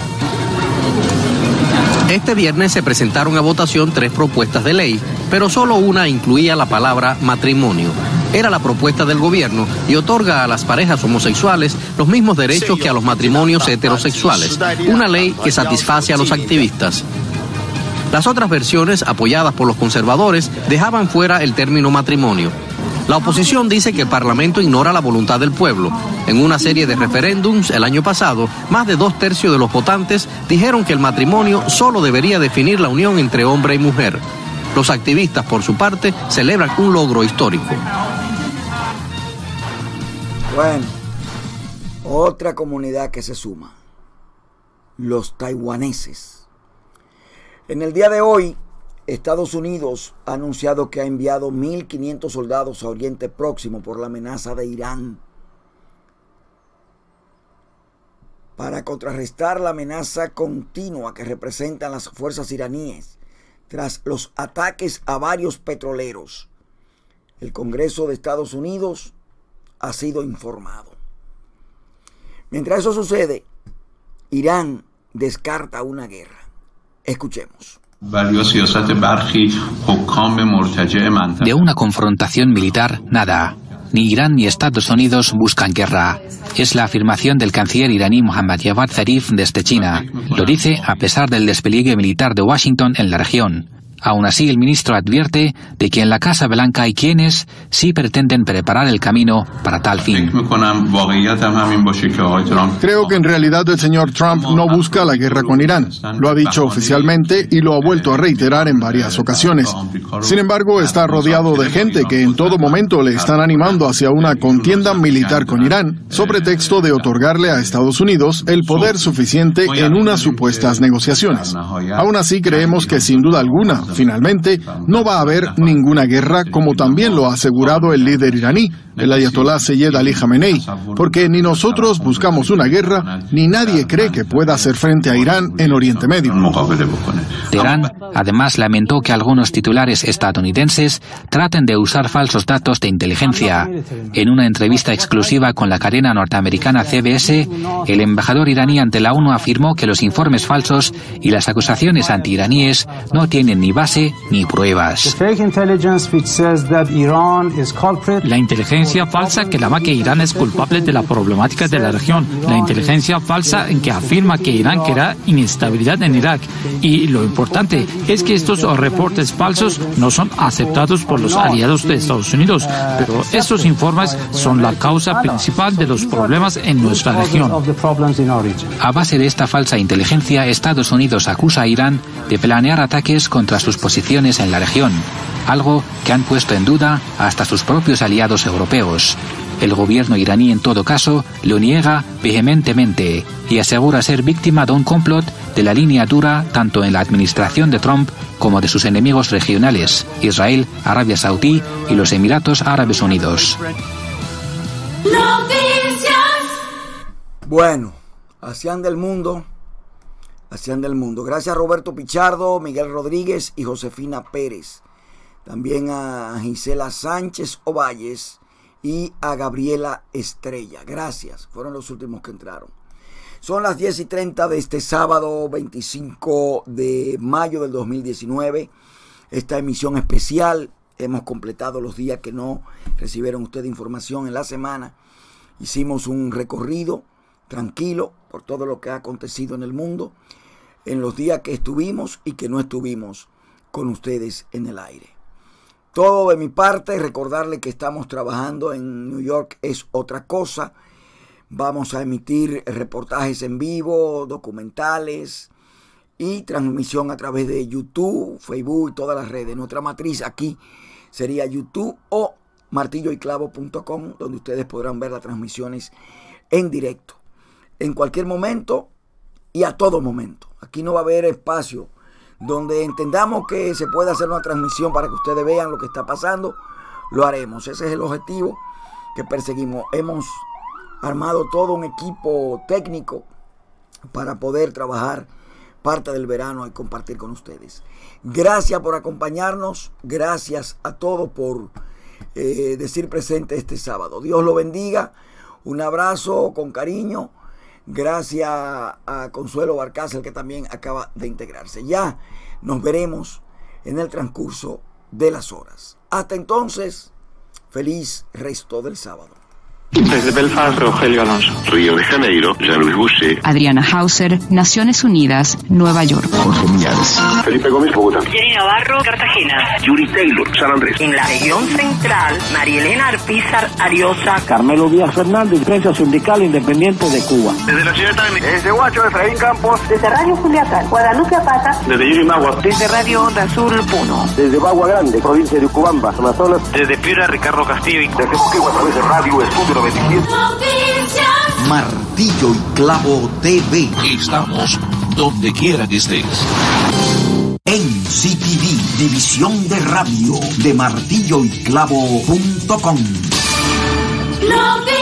Este viernes se presentaron a votación tres propuestas de ley, pero solo una incluía la palabra matrimonio. Era la propuesta del gobierno y otorga a las parejas homosexuales los mismos derechos que a los matrimonios heterosexuales. Una ley que satisface a los activistas. Las otras versiones, apoyadas por los conservadores, dejaban fuera el término matrimonio. La oposición dice que el Parlamento ignora la voluntad del pueblo. En una serie de referéndums el año pasado, más de dos tercios de los votantes dijeron que el matrimonio solo debería definir la unión entre hombre y mujer. Los activistas, por su parte, celebran un logro histórico. Bueno, otra comunidad que se suma, los taiwaneses. En el día de hoy, Estados Unidos ha anunciado que ha enviado mil quinientos soldados a Oriente Próximo por la amenaza de Irán, para contrarrestar la amenaza continua que representan las fuerzas iraníes tras los ataques a varios petroleros. El Congreso de Estados Unidos ha sido informado. Mientras eso sucede, Irán descarta una guerra. Escuchemos. De una confrontación militar, nada. ni Irán ni Estados Unidos buscan guerra. Es la afirmación del canciller iraní Mohammad Javad Zarif desde China. Lo dice a pesar del despliegue militar de Washington en la región. Aún así, el ministro advierte de que en la Casa Blanca hay quienes sí pretenden preparar el camino para tal fin. Creo que en realidad el señor Trump no busca la guerra con Irán. Lo ha dicho oficialmente y lo ha vuelto a reiterar en varias ocasiones. Sin embargo, está rodeado de gente que en todo momento le están animando hacia una contienda militar con Irán, sobre pretexto de otorgarle a Estados Unidos el poder suficiente en unas supuestas negociaciones. Aún así, creemos que sin duda alguna, finalmente, no va a haber ninguna guerra, como también lo ha asegurado el líder iraní, el ayatolá Seyed Ali Khamenei, porque ni nosotros buscamos una guerra, ni nadie cree que pueda hacer frente a Irán en Oriente Medio. Teherán además lamentó que algunos titulares estadounidenses traten de usar falsos datos de inteligencia. En una entrevista exclusiva con la cadena norteamericana C B S, el embajador iraní ante la ONU afirmó que los informes falsos y las acusaciones antiiraníes no tienen ni base ni pruebas. La inteligencia falsa que llama que Irán es culpable de la problemática de la región. La inteligencia falsa en que afirma que Irán crea inestabilidad en Irak. Y lo importante es que estos reportes falsos no son aceptados por los aliados de Estados Unidos, pero estos informes son la causa principal de los problemas en nuestra región. A base de esta falsa inteligencia, Estados Unidos acusa a Irán de planear ataques contra sus posiciones en la región, algo que han puesto en duda hasta sus propios aliados europeos. El gobierno iraní, en todo caso, lo niega vehementemente y asegura ser víctima de un complot de la línea dura tanto en la administración de Trump como de sus enemigos regionales, Israel, Arabia Saudí y los Emiratos Árabes Unidos. Bueno, así anda el mundo, así anda el mundo. Gracias a Roberto Pichardo, Miguel Rodríguez y Josefina Pérez. También a Gisela Sánchez Ovalles y a Gabriela Estrella. Gracias, fueron los últimos que entraron. Son las diez y treinta de este sábado veinticinco de mayo del dos mil diecinueve. Esta emisión especial, hemos completado los días que no recibieron ustedes información en la semana. Hicimos un recorrido tranquilo por todo lo que ha acontecido en el mundo, en los días que estuvimos y que no estuvimos con ustedes en el aire. Todo de mi parte, recordarle que estamos trabajando en New York es otra cosa. Vamos a emitir reportajes en vivo, documentales y transmisión a través de YouTube, Facebook y todas las redes. Nuestra matriz aquí sería YouTube o martillo y clavo punto com, donde ustedes podrán ver las transmisiones en directo, en cualquier momento y a todo momento. Aquí no va a haber espacio donde entendamos que se puede hacer una transmisión para que ustedes vean lo que está pasando, lo haremos. Ese es el objetivo que perseguimos. Hemos armado todo un equipo técnico para poder trabajar parte del verano y compartir con ustedes. Gracias por acompañarnos, gracias a todos por eh, decir presente este sábado. Dios lo bendiga, un abrazo con cariño. Gracias a Consuelo Barcácer, que también acaba de integrarse. Ya nos veremos en el transcurso de las horas. Hasta entonces, feliz resto del sábado. Desde Belfast, Rogelio Alonso. Río de Janeiro, Jean-Louis Boucher. Adriana Hauser, Naciones Unidas, Nueva York. Jorge Millares. Felipe Gómez, Bogotá. Jenny Navarro, Cartagena. Yuri Taylor, San Andrés. En la región central, María Elena Arpizar Ariosa. Carmelo Díaz Fernández, prensa sindical independiente de Cuba. Desde la ciudad de Desde Huacho, Efraín Campos. Desde Radio Culiacán, Guadalupe Apata. Desde Yurimagua. Desde Radio Onda Azul, Puno. Desde Bagua Grande, provincia de Ucubamba, Amazonas. Desde Piura, Ricardo Castillo. Desde Moquegua, a través de Radio Estudio noventa y siete. Martillo y Clavo T V. Estamos donde quiera que estés. En C T V, división de radio de martillo y clavo punto com.